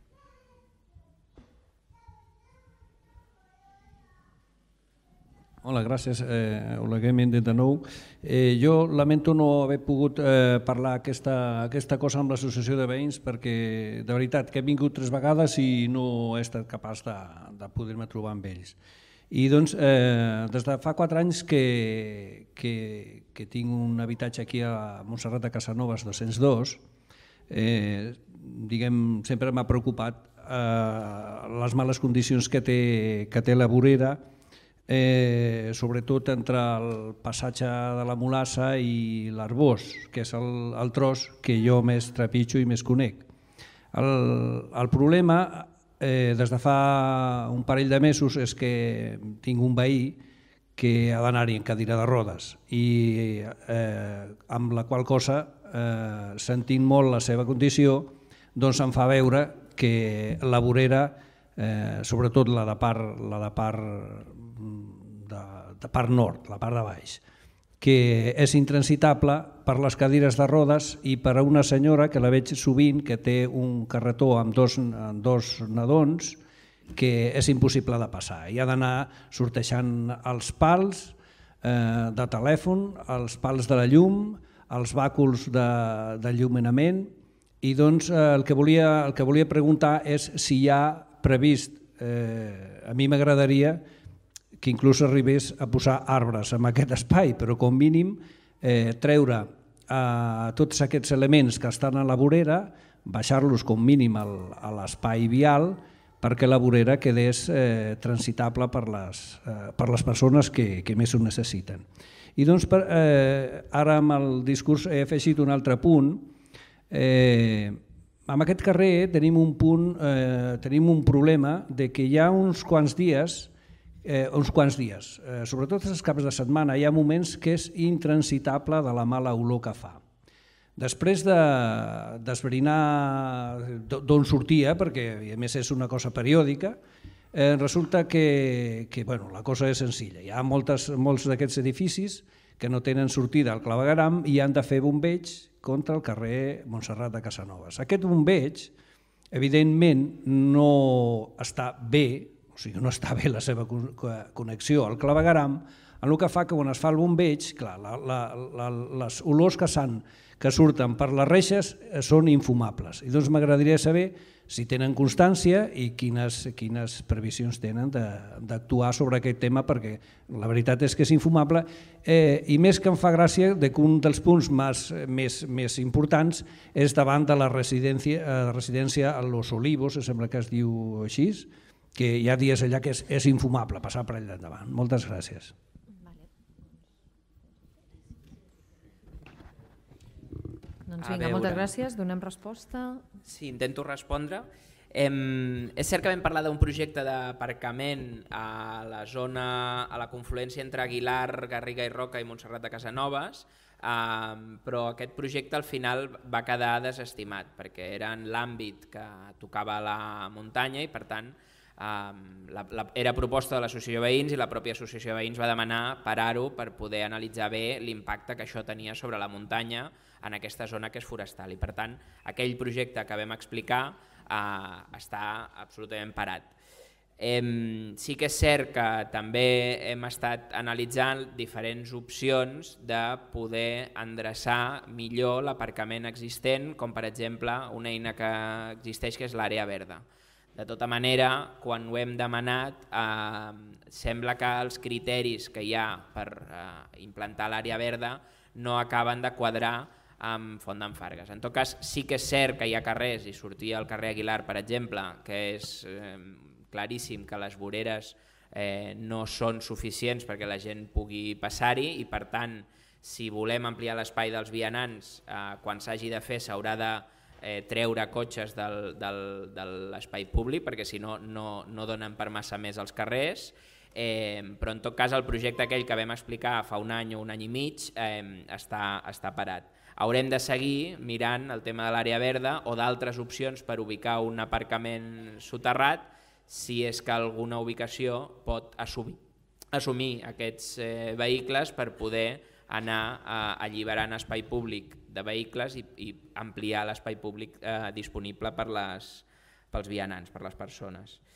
Hola, Hola, gràcies. Eh, Oleguer Méndez de nou. Eh, jo lamento no haver pogut eh, parlar aquesta, aquesta cosa amb l'associació de veïns perquè, de veritat, que he vingut tres vegades i no he estat capaç de, de poder-me trobar amb ells. I doncs, eh, des de fa quatre anys que, que, que tinc un habitatge aquí a Montserrat de Casanovas dos-cents dos, eh, diguem, sempre m'ha preocupat eh, les males condicions que té, que té la vorera, eh, sobretot entre el passatge de la Mulassa i l'Arbós, que és el, el tros que jo més trepitjo i més conec. El, el problema eh, des de fa un parell de mesos és que tinc un veí que ha d'anar-hi en cadira de rodes i eh, amb la qual cosa, eh, sentint molt la seva condició, doncs em fa veure que la vorera, eh, sobretot la de part, la de part, de, de part nord, la part de baix, que és intransitable per les cadires de rodes i per a una senyora que la veig sovint, que té un carretó amb dos, amb dos nadons, que és impossible de passar. I ha d'anar sortejant els pals eh, de telèfon, els pals de la llum, els bàculs de, de il·luminament, i doncs eh, el, que volia, el que volia preguntar és si hi ha previst, eh, a mi m'agradaria que inclús arribés a posar arbres en aquest espai, però com mínim eh, treure eh, tots aquests elements que estan a la vorera, baixar-los com mínim al, a l'espai vial perquè la vorera quedés eh, transitable per les, eh, per les persones que, que més ho necessiten. I doncs per, eh, ara amb el discurs he afegit un altre punt. Eh, en aquest carrer tenim un punt, eh, tenim un problema de que hi ha uns quants dies Eh, uns quants dies, eh, sobretot els caps de setmana, hi ha moments que és intransitable de la mala olor que fa. Després d'esbrinar d'on sortia, perquè a més és una cosa periòdica, eh, resulta que, que bueno, la cosa és senzilla. Hi ha moltes, molts d'aquests edificis que no tenen sortida al clavegueram i han de fer bombeig contra el carrer Montserrat de Casanovas. Aquest bombeig, evidentment, no està bé, o sigui, no està bé la seva connexió al clavegueram, en el que fa que quan es fa el bombeig, clar, la, la, la, les olors que, que surten per les reixes són infumables. I doncs m'agradaria saber si tenen constància i quines, quines previsions tenen d'actuar sobre aquest tema, perquè la veritat és que és infumable, eh, i més que em fa gràcia que un dels punts més, més, més importants és davant de la residència, eh, residència a Los Olivos, sembla que es diu així, que hi ha dies allà que és, és infumable passar per allà endavant. Moltes gràcies. Doncs vinga, moltes gràcies. Donem resposta. Sí, intento respondre. Eh, és cert que vam parlar d'un projecte d'aparcament a la zona, a la confluència entre Aguilar, Garriga i Roca i Montserrat de Casanovas, eh, però aquest projecte al final va quedar desestimat perquè era en l'àmbit que tocava la muntanya i per tant Um, la, la, era proposta de l'associació de veïns i la pròpia associació de veïns va demanar parar-ho per poder analitzar bé l'impacte que això tenia sobre la muntanya en aquesta zona que és forestal i per tant aquell projecte que vam explicar uh, està absolutament parat. Um, sí que és cert que també hem estat analitzant diferents opcions de poder endreçar millor l'aparcament existent, com per exemple una eina que existeix que és l'àrea verda. De tota manera, quan ho hem demanat, eh, sembla que els criteris que hi ha per eh, implantar l'àrea verda no acaben de quadrar amb Font d'en Fargues. En tot cas, sí que és cert que hi ha carrers, i sortia el carrer Aguilar, per exemple, que és eh, claríssim que les voreres eh, no són suficients perquè la gent pugui passar-hi i, per tant, si volem ampliar l'espai dels vianants, eh, quan s'hagi de fer s'haurà de Eh, treure cotxes del, del, de l'espai públic perquè si no, no, no donen per massa més als carrers, eh, però en tot cas el projecte aquell que vam explicar fa un any o un any i mig eh, està, està parat. Haurem de seguir mirant el tema de l'àrea verda o d'altres opcions per ubicar un aparcament soterrat si és que alguna ubicació pot assumir, assumir aquests eh, vehicles per poder anar eh, alliberant espai públic de vehicles i, i ampliar l'espai públic eh, disponible per les, pels vianants, per les persones.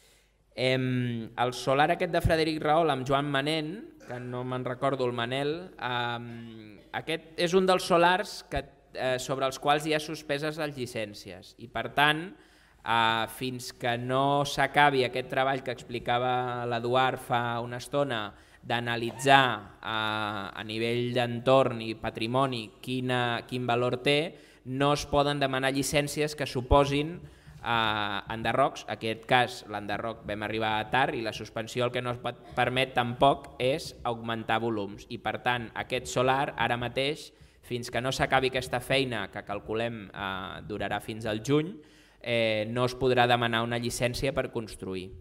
El solar aquest de Frederic Rahola amb Joan Manent, que no me'n recordo el Manel, aquest és un dels solars sobre els quals hi ha suspeses les llicències i per tant fins que no s'acabi aquest treball que explicava l'Eduard fa una estona d'analitzar a nivell d'entorn i patrimoni quin valor té, no es poden demanar llicències que suposin enderrocs. En aquest cas l'enderroc vam arribar tard i la suspensió el que no es permet tampoc és augmentar volums i per tant aquest solar ara mateix fins que no s'acabi aquesta feina que calculem durarà fins al juny no es podrà demanar una llicència per construir.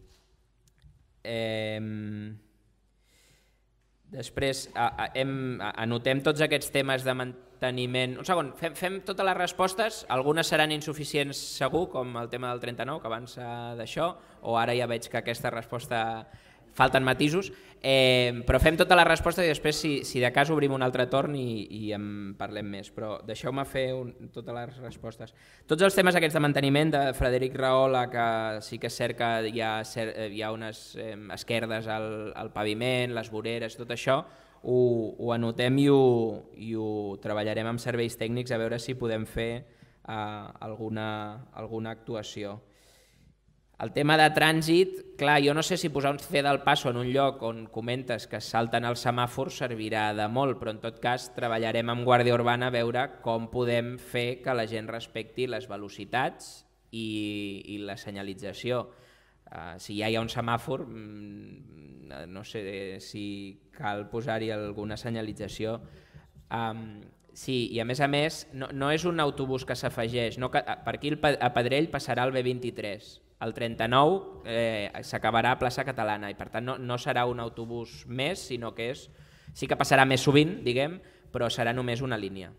Després anotem tots aquests temes de manteniment. Un segon, fem totes les respostes, algunes seran insuficients segur, com el tema del trenta-nou, que abans d'això, o ara ja veig que aquesta resposta falten matisos, però fem totes les respostes i després si de cas obrim un altre torn i en parlem més, però deixeu-me fer totes les respostes. Tots els temes aquests de manteniment de Frederic Rahola, que sí que és cert que hi ha unes esquerdes al paviment, les voreres, tot això, ho anotem i ho treballarem amb serveis tècnics a veure si podem fer alguna actuació. El tema de trànsit, clar, jo no sé si posar un fe del passo en un lloc on comentes que salten els semàfors servirà de molt, però en tot cas treballarem amb Guàrdia Urbana a veure com podem fer que la gent respecti les velocitats i la senyalització. Si ja hi ha un semàfor, no sé si cal posar-hi alguna senyalització. Sí, i a més a més, no és un autobús que s'afegeix, per aquí a Pedrell passarà el B vint-i-tres, el trenta-nou s'acabarà a plaça Catalana i per tant no serà un autobús més, sinó que sí que passarà més sovint, diguem, però serà només una línia.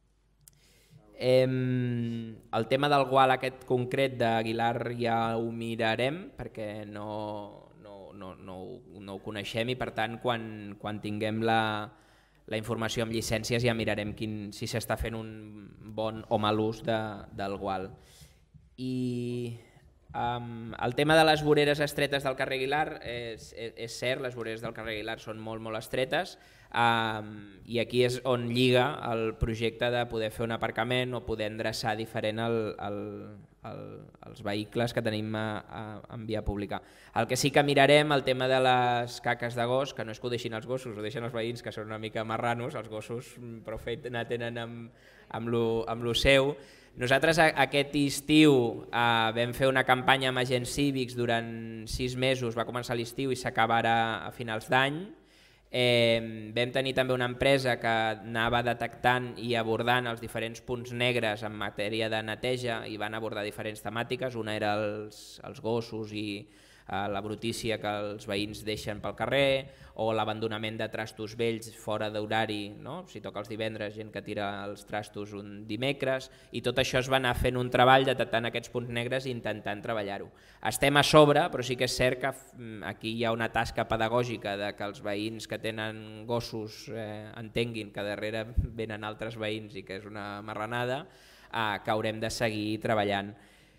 El tema del gual aquest concret d'Aguilar ja ho mirarem perquè no ho coneixem i per tant quan tinguem la informació amb llicències ja mirarem si s'està fent un bon o mal ús del gual. I el tema de les voreres estretes del carrer Aguilar, és cert, les voreres del carrer Aguilar són molt molt estretes i aquí és on lliga el projecte de poder fer un aparcament o poder endreçar diferent els vehicles que tenim en via pública. El que sí que mirarem, el tema de les caques de gos, que no és que ho deixin els gossos, ho deixen els veïns que són una mica marranos, els gossos prou feina tenen amb lo seu. Nosaltres aquest estiu vam fer una campanya amb agents cívics durant sis mesos, va començar l'estiu i s'acaba ara a finals d'any. Vam tenir també una empresa que anava detectant i abordant els diferents punts negres en matèria de neteja i van abordar diferents temàtiques, una era els gossos i la brutícia que els veïns deixen pel carrer o l'abandonament de trastos vells fora d'horari, si toca els divendres, gent que tira els trastos un dimecres, i tot això es va anar fent un treball detectant aquests punts negres i intentant treballar-ho. Estem a sobre, però sí que és cert que aquí hi ha una tasca pedagògica de que els veïns que tenen gossos entenguin que darrere venen altres veïns i que és una marranada, que haurem de seguir treballant.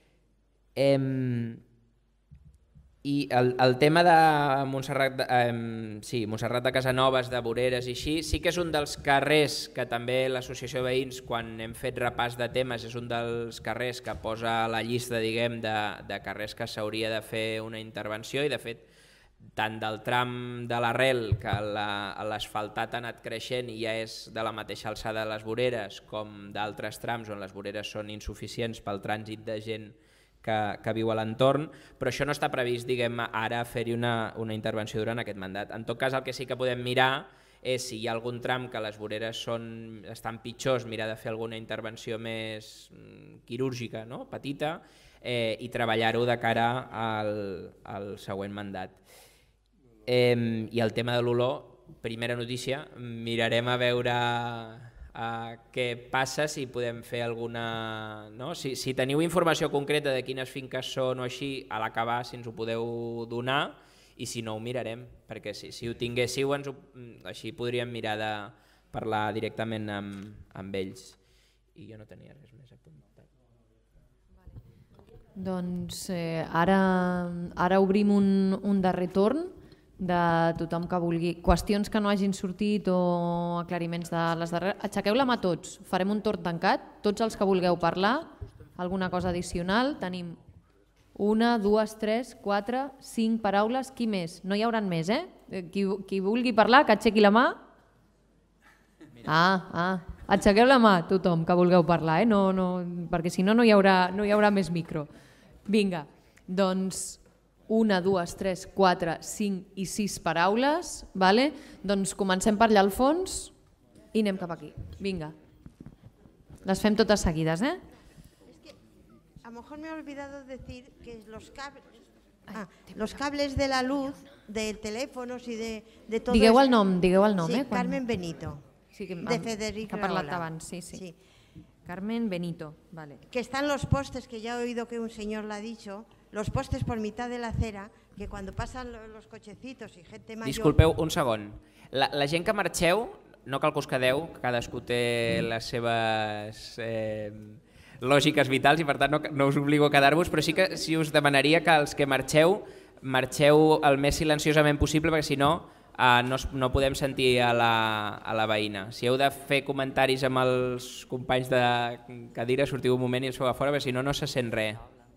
I el tema de Montserrat de Casanovas, de Voreres i així, sí que és un dels carrers que també l'Associació de Veïns, quan hem fet repàs de temes, és un dels carrers que posa a la llista de carrers que s'hauria de fer una intervenció i de fet tant del tram de l'Arrel, que l'asfaltat ha anat creixent i ja és de la mateixa alçada de les voreres, com d'altres trams on les voreres són insuficients pel trànsit de gent que viu a l'entorn, però això no està previst, diguem, ara fer-hi una intervenció durant aquest mandat. En tot cas, el que sí que podem mirar és si hi ha algun tram que les voreres estan pitjors, mirar de fer alguna intervenció més quirúrgica, petita, i treballar-ho de cara al següent mandat. I el tema de l'olor, primera notícia, mirarem a veure què passa, si podem fer alguna... Si teniu informació concreta de quines finques són o així, a l'acabar si ens ho podeu donar i si no ho mirarem, perquè si ho tinguéssiu així podríem mirar de parlar directament amb ells. I jo no tenia res més apuntat. Doncs eh, ara, ara obrim un, un darrer torn de tothom que vulgui. Qüestions que no hagin sortit o aclariments de les darreres. Aixequeu la mà tots, farem un torn tancat. Tots els que vulgueu parlar, alguna cosa addicional. Tenim una, dues, tres, quatre, cinc paraules. Qui més? No hi hauran més, eh? Qui, qui vulgui parlar, que aixequi la mà. Ah, ah. Aixequeu la mà tothom que vulgueu parlar, eh? no, no, perquè si no no hi haurà, no hi haurà més micro. Vinga, doncs una, dues, tres, quatre, cinc i sis paraules, vale? Doncs comencem per allà al fons i anem cap aquí. Vinga, les fem totes seguides, eh? Es que a lo mejor me he olvidado decir que los cables, ah, los cables de la luz, de teléfonos y de, de todo. Digueu el nom, digueu el nom, sí, eh? Quan... Carmen Benito. Sí, que, de Federic que ha parlat Rahola. abans, sí, sí, sí. Carmen Benito, vale. Que están los postes, que ya he oído que un señor lo ha dicho, los postes por mitad de la acera, que cuando pasan los cochecitos y gente mayor... Disculpeu un segon. La, la gent que marxeu, no cal que us quedeu, cadascú té les seves eh, lògiques vitals i per tant no, no us obligo a quedar-vos, però sí que si us demanaria que els que marxeu, marxeu el més silenciosament possible perquè si no Uh, no, no podem sentir a la, a la veïna. Si heu de fer comentaris amb els companys de cadira, sortiu un moment i sou a fora, perquè si no, no se sent res.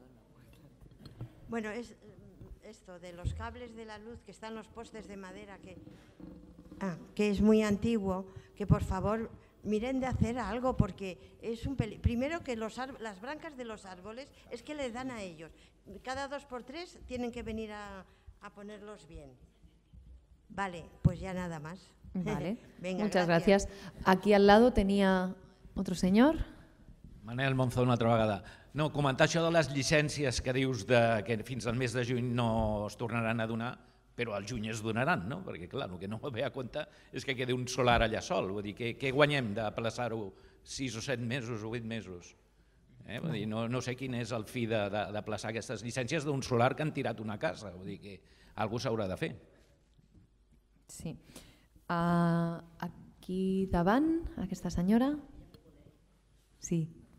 Bueno, es esto de los cables de la luz que están los postes de madera, que, ah, que es muy antiguo, que por favor miren de hacer algo, porque es un peligro. Primero que los las brancas de los árboles es que les dan a ellos. Cada dos por tres tienen que venir a, a ponerlos bien. Vale, pues ya nada más. Vale. Venga, muchas gracias. gracias. Aquí al lado tenía otro señor. Manel Monzó una altra vegada. No, comentar això de les llicències que dius de, que fins al mes de juny no es tornaran a donar, però al juny es donaran, no? Perquè clar, el que no ve a compte és que quedi un solar allà sol. Vull dir, què, què guanyem d'aplaçar-ho sis o set mesos o vuit mesos? Eh? Vull dir, no, no sé quin és el fi d'aplaçar aquestes llicències d'un solar que han tirat una casa. Vull dir que algú s'haurà de fer. Sí. Uh, aquí davant, aquesta senyora. Sí.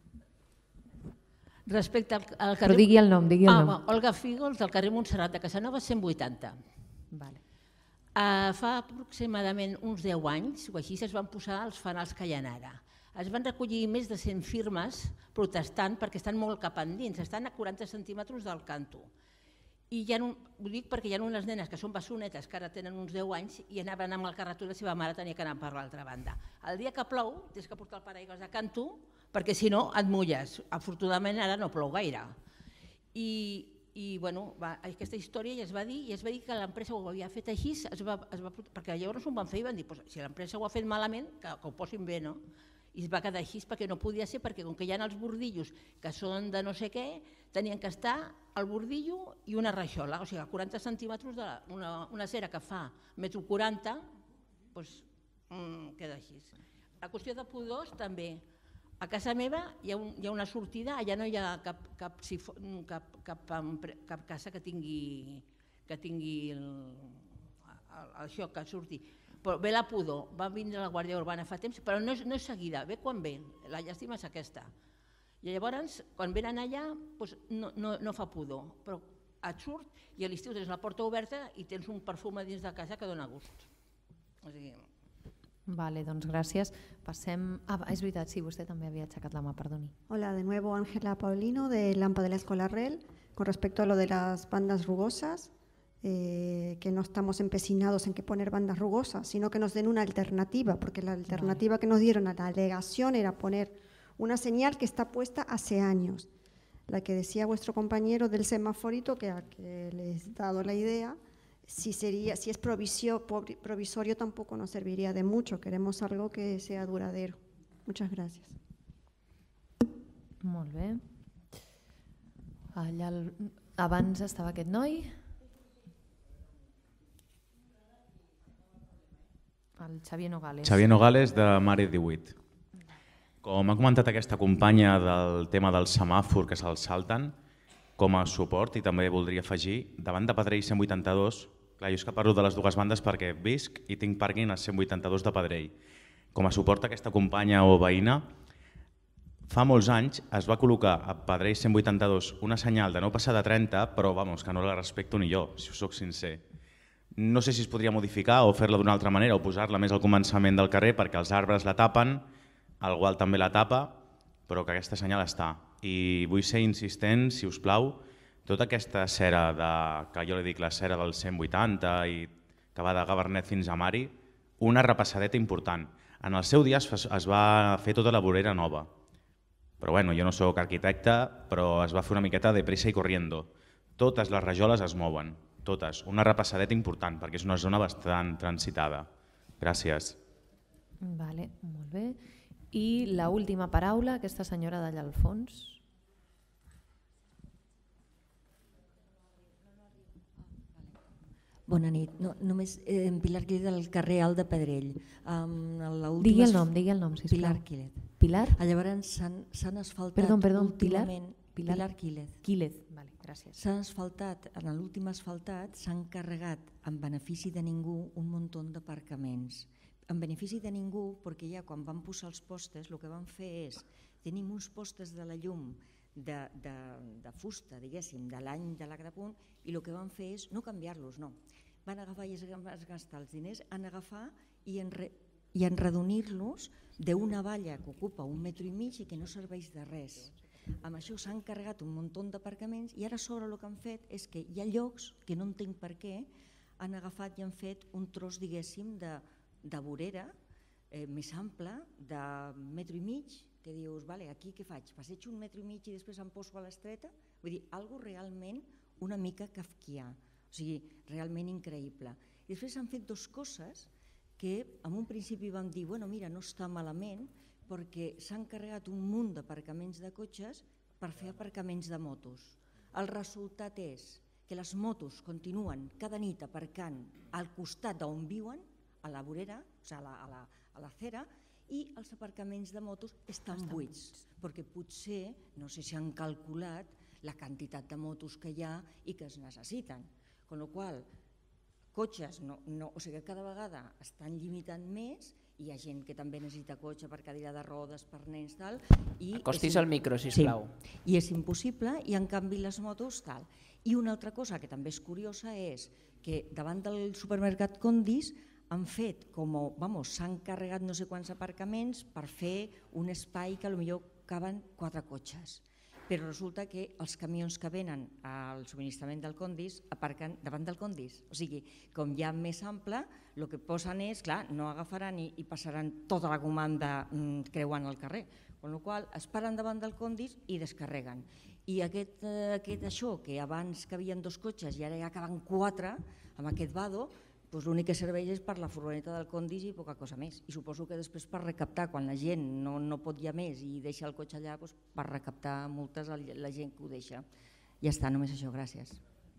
Respecte al, al carrer... Però digui el nom, digui el ah, nom. Olga Fígols, del carrer Montserrat de Casanova, cent vuitanta. Vale. Uh, fa aproximadament uns deu anys, o així, es van posar els fanals que hi ha ara. Es van recollir més de cent firmes protestant perquè estan molt cap endins, estan a quaranta centímetres del canto. I ja no, ho dic perquè hi ha unes nenes que són bessonetes que ara tenen uns deu anys i anaven amb el carretó i la seva mare tenia que anar per l'altra banda. El dia que plou tens que portar el paraigües a canto perquè si no et mulles. Afortunadament ara no plou gaire. I, i bueno, va, aquesta història ja es va dir i es va dir que l'empresa ho havia fet així, es va, es va, perquè llavors ho van fer i van dir pues, si l'empresa ho ha fet malament que, que ho posin bé, no? I es va quedar així perquè no podia ser, perquè com que hi ha els bordillos que són de no sé què, tenien que estar el bordillo i una rajola, o sigui, a quaranta centímetres d'una una cera que fa metro quaranta, doncs mmm, queda així. La qüestió de pudors també. A casa meva hi ha, un, hi ha una sortida, allà no hi ha cap, cap, cap, cap, cap casa que tingui, que tingui el, el, això que surti. Però ve la pudor, va vindre la Guàrdia Urbana fa temps, però no és, no és seguida, ve quan ve, la llàstima és aquesta. I llavors, quan venen allà, doncs no, no, no fa pudor, però et surt i a l'estiu tens la porta oberta i tens un perfum a dins de casa que dona gust. O sigui... Vale, doncs gràcies. Passem... Ah, és veritat, sí, vostè també havia aixecat la mà, perdoni. Hola, de nuevo Ángela Paulino de Lampa de la Escola Rel. Con respecto a lo de las bandas rugosas, Eh, que no estamos empecinados en que poner bandas rugosas, sino que nos den una alternativa, porque la alternativa vale. que nos dieron a la alegación era poner una señal que está puesta hace años. La que decía vuestro compañero del semaforito, que a que les he dado la idea, si, sería, si es provisio, provisorio tampoco nos serviría de mucho, queremos algo que sea duradero. Muchas gracias. Molt bé. Allà el... Abans estava aquest noi. El Xavier Nogales. Xavier Nogales, de Mare divuit. Com ha comentat aquesta companya del tema del semàfor que se'ls salten, com a suport, i també voldria afegir, davant de Pedrell cent vuitanta-dos, clar, jo és que parlo de les dues bandes perquè visc i tinc pàrquing a cent vuitanta-dos de Pedrell. Com a suport a aquesta companya o veïna, fa molts anys es va col·locar a Pedrell cent vuitanta-dos una senyal de no passar de trenta, però vamos, que no la respecto ni jo, si us soc sincer. No sé si es podria modificar o fer-la d'una altra manera o posar-la més al començament del carrer perquè els arbres la tapen, el gual també la tapa, però que aquesta senyal està. I vull ser insistent, si us plau, tota aquesta cera, de, que jo li dic la cera del cent vuitanta i que va de Gabernet fins a Mari, una repassadeta important. En el seu dia es va fer tota la vorera nova. Però bueno, jo no sóc arquitecte, però es va fer una miqueta de pressa i corriendo. Totes les rajoles es mouen, totes. Una repassadeta important, perquè és una zona bastant transitada. Gràcies. Vale, molt bé. I l'última paraula, aquesta senyora d'allà al fons. Bona nit. No, només eh, en Pilar Quilet del carrer Alt de Pedrell. Um, digui el nom, digui el nom, sisplau. Pilar Quilet. Pilar? Llavors s'han asfaltat perdó, perdó, últimament... Pilar? Pilar Quilet. Quilet, vale, gràcies. S'han asfaltat, en l'últim asfaltat, s'han carregat en benefici de ningú un munt d'aparcaments. En benefici de ningú, perquè ja quan van posar els postes, el que van fer és, tenim uns postes de la llum de, de, de fusta, diguéssim, de l'any de l'Agrapunt, i el que van fer és no canviar-los, no. Van agafar i es gastar els diners en agafar i en, re, i en redonir-los d'una valla que ocupa un metro i mig i que no serveix de res. Amb això s'han carregat un munt d'aparcaments i ara sobre el que han fet és que hi ha llocs que no entenc per què han agafat i han fet un tros, diguéssim, de, de vorera eh, més ample, de metro i mig, que dius, vale, aquí què faig? Passeig un metro i mig i després em poso a l'estreta? Vull dir, algo realment una mica kafkià. O sigui, realment increïble. I després s'han fet dues coses que en un principi vam dir, bueno, mira, no està malament, perquè s'han carregat un munt d'aparcaments de cotxes per fer aparcaments de motos. El resultat és que les motos continuen cada nit aparcant al costat d'on viuen, a la vorera, o sigui, a la, a la, a la acera, i els aparcaments de motos estan buits, perquè potser, no sé si han calculat la quantitat de motos que hi ha i que es necessiten. Con lo qual, cotxes, no, no, o sigui, cada vegada estan limitant més, hi ha gent que també necessita cotxe per cadira de rodes, per nens, tal. Acostis al micro, sisplau. Sí, i és impossible, i en canvi les motos, tal. I una altra cosa que també és curiosa és que davant del supermercat Condis han fet com, vamos, s'han carregat no sé quants aparcaments per fer un espai que potser caben quatre cotxes. Però resulta que els camions que venen al subministrament del Condis aparquen davant del Condis. O sigui, com ja més ample, el que posen és, clar, no agafaran i, i passaran tota la comanda mm, creuant el carrer. Con la qual cosa es paren davant del Condis i descarreguen. I aquest, eh, aquest això, que abans cabien dos cotxes i ara ja caben quatre, amb aquest vado, doncs l'únic que serveix és per la furgoneta del Condis i poca cosa més. I suposo que després per recaptar, quan la gent no, no pot ja més i deixa el cotxe allà, doncs per recaptar multes a la gent que ho deixa. Ja està, només això, gràcies.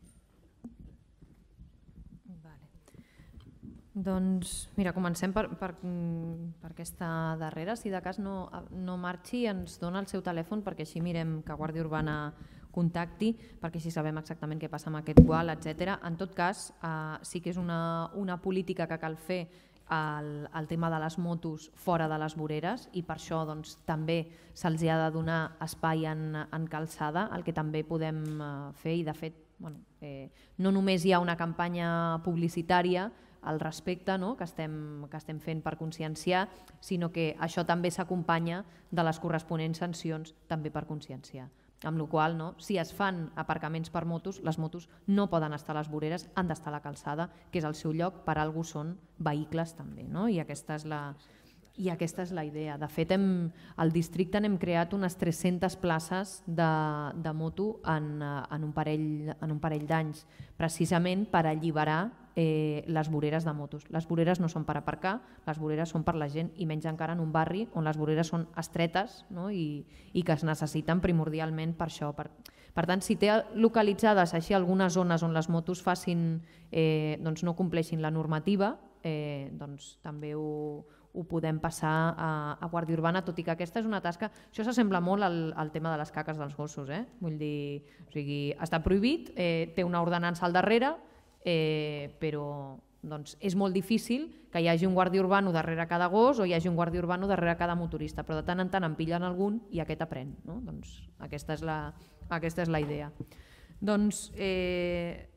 Vale. Doncs mira, comencem per, per, per aquesta darrera. Si de cas no, no marxi, ens dona el seu telèfon perquè així mirem que Guàrdia Urbana contacti, perquè així sabem exactament què passa amb aquest gual, etcètera. En tot cas, eh, sí que és una, una política que cal fer el, el tema de les motos fora de les voreres i per això doncs, també se'ls ha de donar espai en, en calçada, el que també podem eh, fer i de fet bueno, eh, no només hi ha una campanya publicitària al respecte no? que, estem, que estem fent per conscienciar, sinó que això també s'acompanya de les corresponents sancions també per conscienciar. Amb la qual cosa, no? Si es fan aparcaments per motos, les motos no poden estar a les voreres, han d'estar a la calçada, que és el seu lloc, per algú són vehicles també. No? I, aquesta és la, I aquesta és la idea. De fet, hem, al districte n'hem creat unes tres-centes places de, de moto en, en un parell, en un parell d'anys, precisament per alliberar eh, les voreres de motos. Les voreres no són per aparcar, les voreres són per la gent i menys encara en un barri on les voreres són estretes no? I, i que es necessiten primordialment per això. Per, per tant, si té localitzades així algunes zones on les motos facin, eh, doncs no compleixin la normativa, eh, doncs també ho, ho podem passar a, a Guàrdia Urbana, tot i que aquesta és una tasca... Això s'assembla molt al, al tema de les caques dels gossos. Eh? Vull dir, o sigui, està prohibit, eh, té una ordenança al darrere, Eh, però, doncs és molt difícil que hi hagi un guàrdia urbano darrere cada gos o hi hagi un guàrdia urbano darrere cada motorista, però de tant en tant en pillen algun i aquest aprèn. No? Doncs aquesta és la, aquesta és la idea. Doncs eh,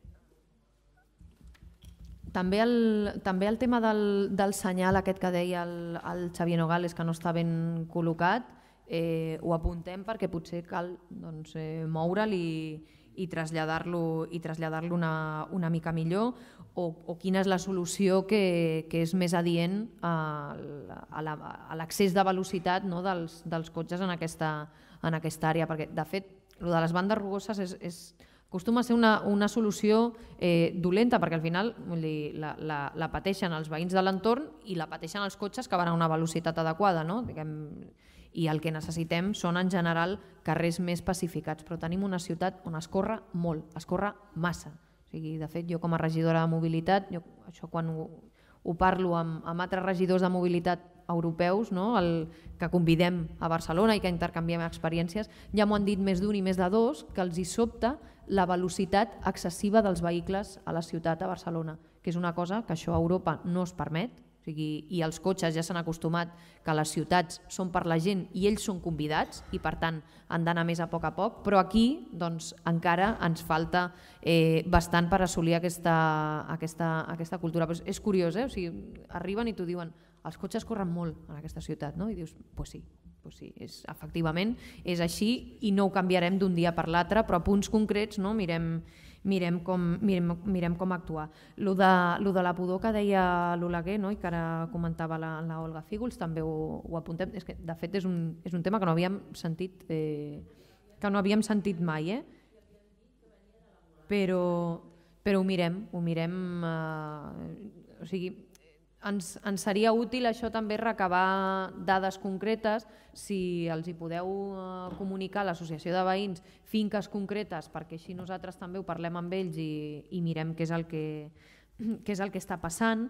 també, el, també el tema del, del senyal aquest que deia el, el Xavier Nogales, que no està ben col·locat, eh, ho apuntem perquè potser cal doncs, eh, moure'l i, i traslladar-lo i traslladar-lo una, una mica millor, o, o quina és la solució que, que és més adient a, a l'accés de velocitat, no, dels, dels cotxes en aquesta, en aquesta àrea, perquè de fet el de les bandes rugoses és, és, acostuma a ser una, una solució eh, dolenta, perquè al final vull dir, la, la, la pateixen els veïns de l'entorn i la pateixen els cotxes que van a una velocitat adequada, no? Diguem, i el que necessitem són en general carrers més pacificats, però tenim una ciutat on es corre molt, es corre massa. O sigui, de fet, jo com a regidora de mobilitat, jo, això quan ho, ho parlo amb, amb altres regidors de mobilitat europeus, no? El, que convidem a Barcelona i que intercanviem experiències, ja m'ho han dit més d'un i més de dos, que els hi sobta la velocitat excessiva dels vehicles a la ciutat de Barcelona, que és una cosa que això a Europa no es permet. O sigui, i els cotxes ja s'han acostumat que les ciutats són per la gent i ells són convidats i per tant han d'anar més a poc a poc, però aquí doncs, encara ens falta eh, bastant per assolir aquesta, aquesta, aquesta cultura. Però és curiós, eh? O sigui, arriben i t'ho diuen, els cotxes corren molt en aquesta ciutat, no? I dius, pues sí, pues sí, és, efectivament és així i no ho canviarem d'un dia per l'altre, però a punts concrets no, mirem Mirem com, mirem, mirem com actuar. Lo de, lo de la pudor que deia l'Oleguer, no? I que ara comentava la, la Olga Fígols, també ho, ho apuntem. És que, de fet, és un, és un tema que no havíem sentit, eh, que no havíem sentit mai, eh? però, però ho mirem. Ho mirem eh, o sigui, ens, ens seria útil això també recabar dades concretes, si els hi podeu eh, comunicar a l'associació de veïns finques concretes, perquè així nosaltres també ho parlem amb ells i, i mirem què és el que, què és el que està passant.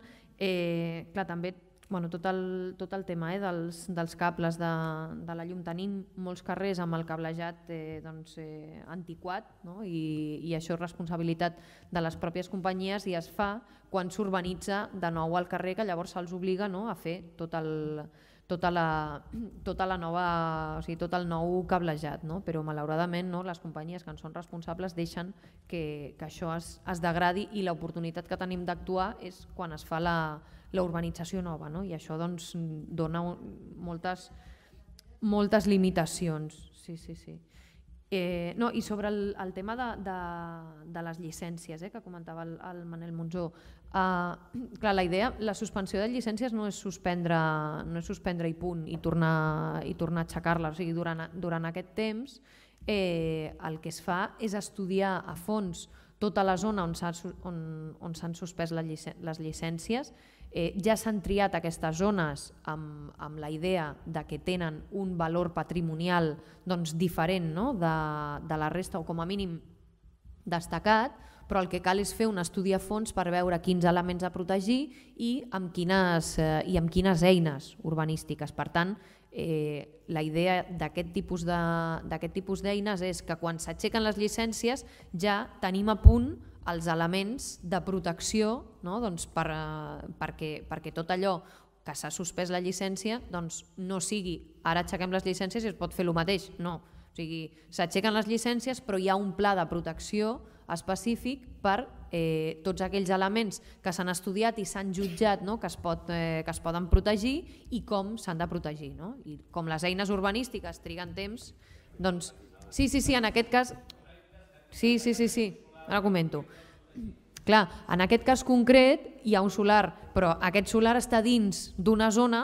Eh, clar, també bueno, tot, el, tot el tema eh, dels, dels cables de, de la llum. Tenim molts carrers amb el cablejat eh, doncs, eh, antiquat, no? I, i això és responsabilitat de les pròpies companyies i es fa quan s'urbanitza de nou al carrer, que llavors se'ls obliga, no?, a fer tot el, tota, la, tota la nova, o sigui, tot el nou cablejat, no? Però malauradament no, les companyies que en són responsables deixen que, que això es, es degradi i l'oportunitat que tenim d'actuar és quan es fa la la urbanització nova, no? I això doncs, dona moltes, moltes limitacions. Sí, sí, sí. Eh, no, I sobre el, el tema de, de, de les llicències, eh, que comentava el, el Manel Monzó, eh, clar, la idea, la suspensió de llicències no és suspendre, no és suspendre i punt, i tornar, i tornar a aixecar-la. O sigui, durant, durant aquest temps eh, el que es fa és estudiar a fons tota la zona on s'han on, on s'han suspès les llicències. Eh, ja s'han triat aquestes zones amb, amb la idea de que tenen un valor patrimonial doncs, diferent, no?, de, de la resta, o com a mínim destacat, però el que cal és fer un estudi a fons per veure quins elements a protegir i amb quines, eh, i amb quines eines urbanístiques. Per tant, eh, la idea d'aquest tipus de, d'aquest tipus d'eines és que quan s'aixequen les llicències ja tenim a punt els elements de protecció, no? doncs per, perquè, perquè tot allò que s'ha suspès la llicència doncs no sigui ara aixequem les llicències i es pot fer el mateix, no. O sigui, s'aixequen les llicències però hi ha un pla de protecció específic per eh, tots aquells elements que s'han estudiat i s'han jutjat, no? que, es pot, eh, que es poden protegir i com s'han de protegir. No? I com les eines urbanístiques triguen temps, doncs sí, sí, sí, en aquest cas, sí, sí, sí, sí. Ara comento. Clar, en aquest cas concret hi ha un solar, però aquest solar està dins d'una zona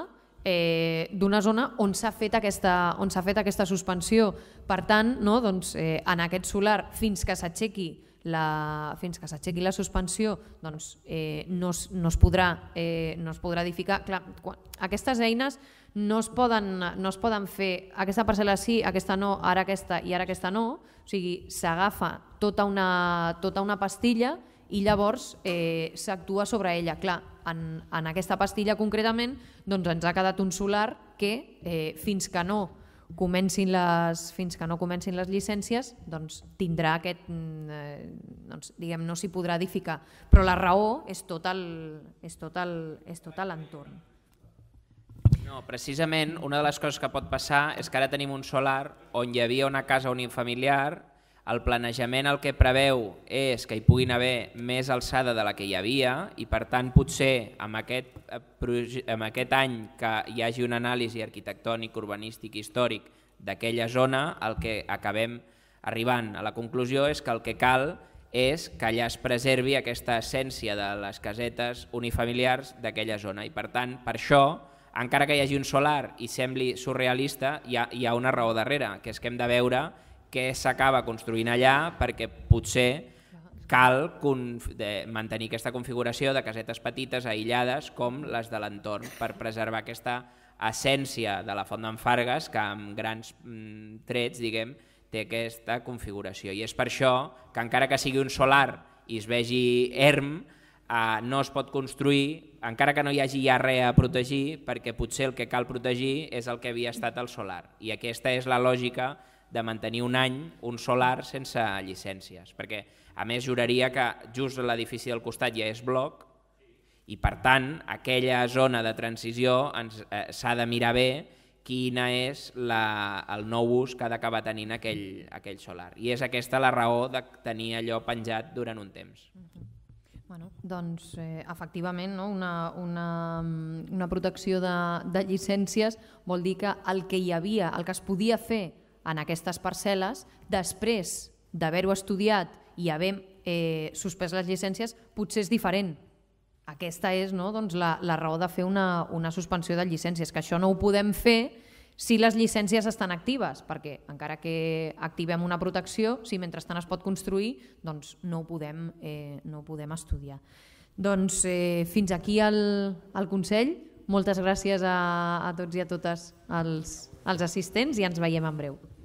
eh, d'una zona on s'ha fet, aquesta, on s'ha fet aquesta suspensió. Per tant, no, doncs, eh, en aquest solar, fins que s'aixequi la, fins que s'aixequi la suspensió, doncs, eh, no, es, no, es podrà, eh, no es podrà edificar. Clar, quan, aquestes eines no es poden, no es poden fer aquesta parcel·la sí, aquesta no, ara aquesta i ara aquesta no. O sigui, s'agafa tota una, tota una pastilla i llavors eh, s'actua sobre ella. Clar, en, en aquesta pastilla concretament doncs ens ha quedat un solar que eh, fins que no comencin les, fins que no comencin les llicències, doncs tindrà aquest, eh, doncs, diguem, no s'hi podrà edificar. Però la raó és tot el, és tot el, és tot l'entorn. No, precisament una de les coses que pot passar és que ara tenim un solar on hi havia una casa unifamiliar, el planejament el que preveu és que hi puguin haver més alçada de la que hi havia i per tant potser amb aquest, amb aquest any que hi hagi una anàlisi arquitectònic, urbanístic, històric d'aquella zona, el que acabem arribant a la conclusió és que el que cal és que allà es preservi aquesta essència de les casetes unifamiliars d'aquella zona i per tant per això, encara que hi hagi un solar i sembli surrealista, hi ha, hi ha una raó darrere, que és que hem de veure què s'acaba construint allà perquè potser cal mantenir aquesta configuració de casetes petites, aïllades, com les de l'entorn, per preservar aquesta essència de la Font d'en Fargues que amb grans trets, diguem, té aquesta configuració. I és per això que encara que sigui un solar i es vegi erm, no es pot construir, encara que no hi hagi ja res a protegir, perquè potser el que cal protegir és el que havia estat el solar. I aquesta és la lògica de mantenir un any un solar sense llicències, perquè a més juraria que just l'edifici del costat ja és bloc i per tant aquella zona de transició s'ha de mirar bé quina és la, el nou ús que ha d'acabar tenint aquell, aquell solar. I és aquesta la raó de tenir allò penjat durant un temps. Bueno, doncs, eh, efectivament, no? una, una, una protecció de, de llicències vol dir que el que hi havia, el que es podia fer en aquestes parcel·les, després d'haver-ho estudiat i haver eh, suspès les llicències, potser és diferent. Aquesta és no, doncs la, la raó de fer una, una suspensió de llicències, que això no ho podem fer si les llicències estan actives, perquè encara que activem una protecció, si mentrestant es pot construir, doncs no ho podem, eh, no ho podem estudiar. Doncs eh, fins aquí el, el Consell. Moltes gràcies a, a tots i a totes els, els assistents i ens veiem en breu.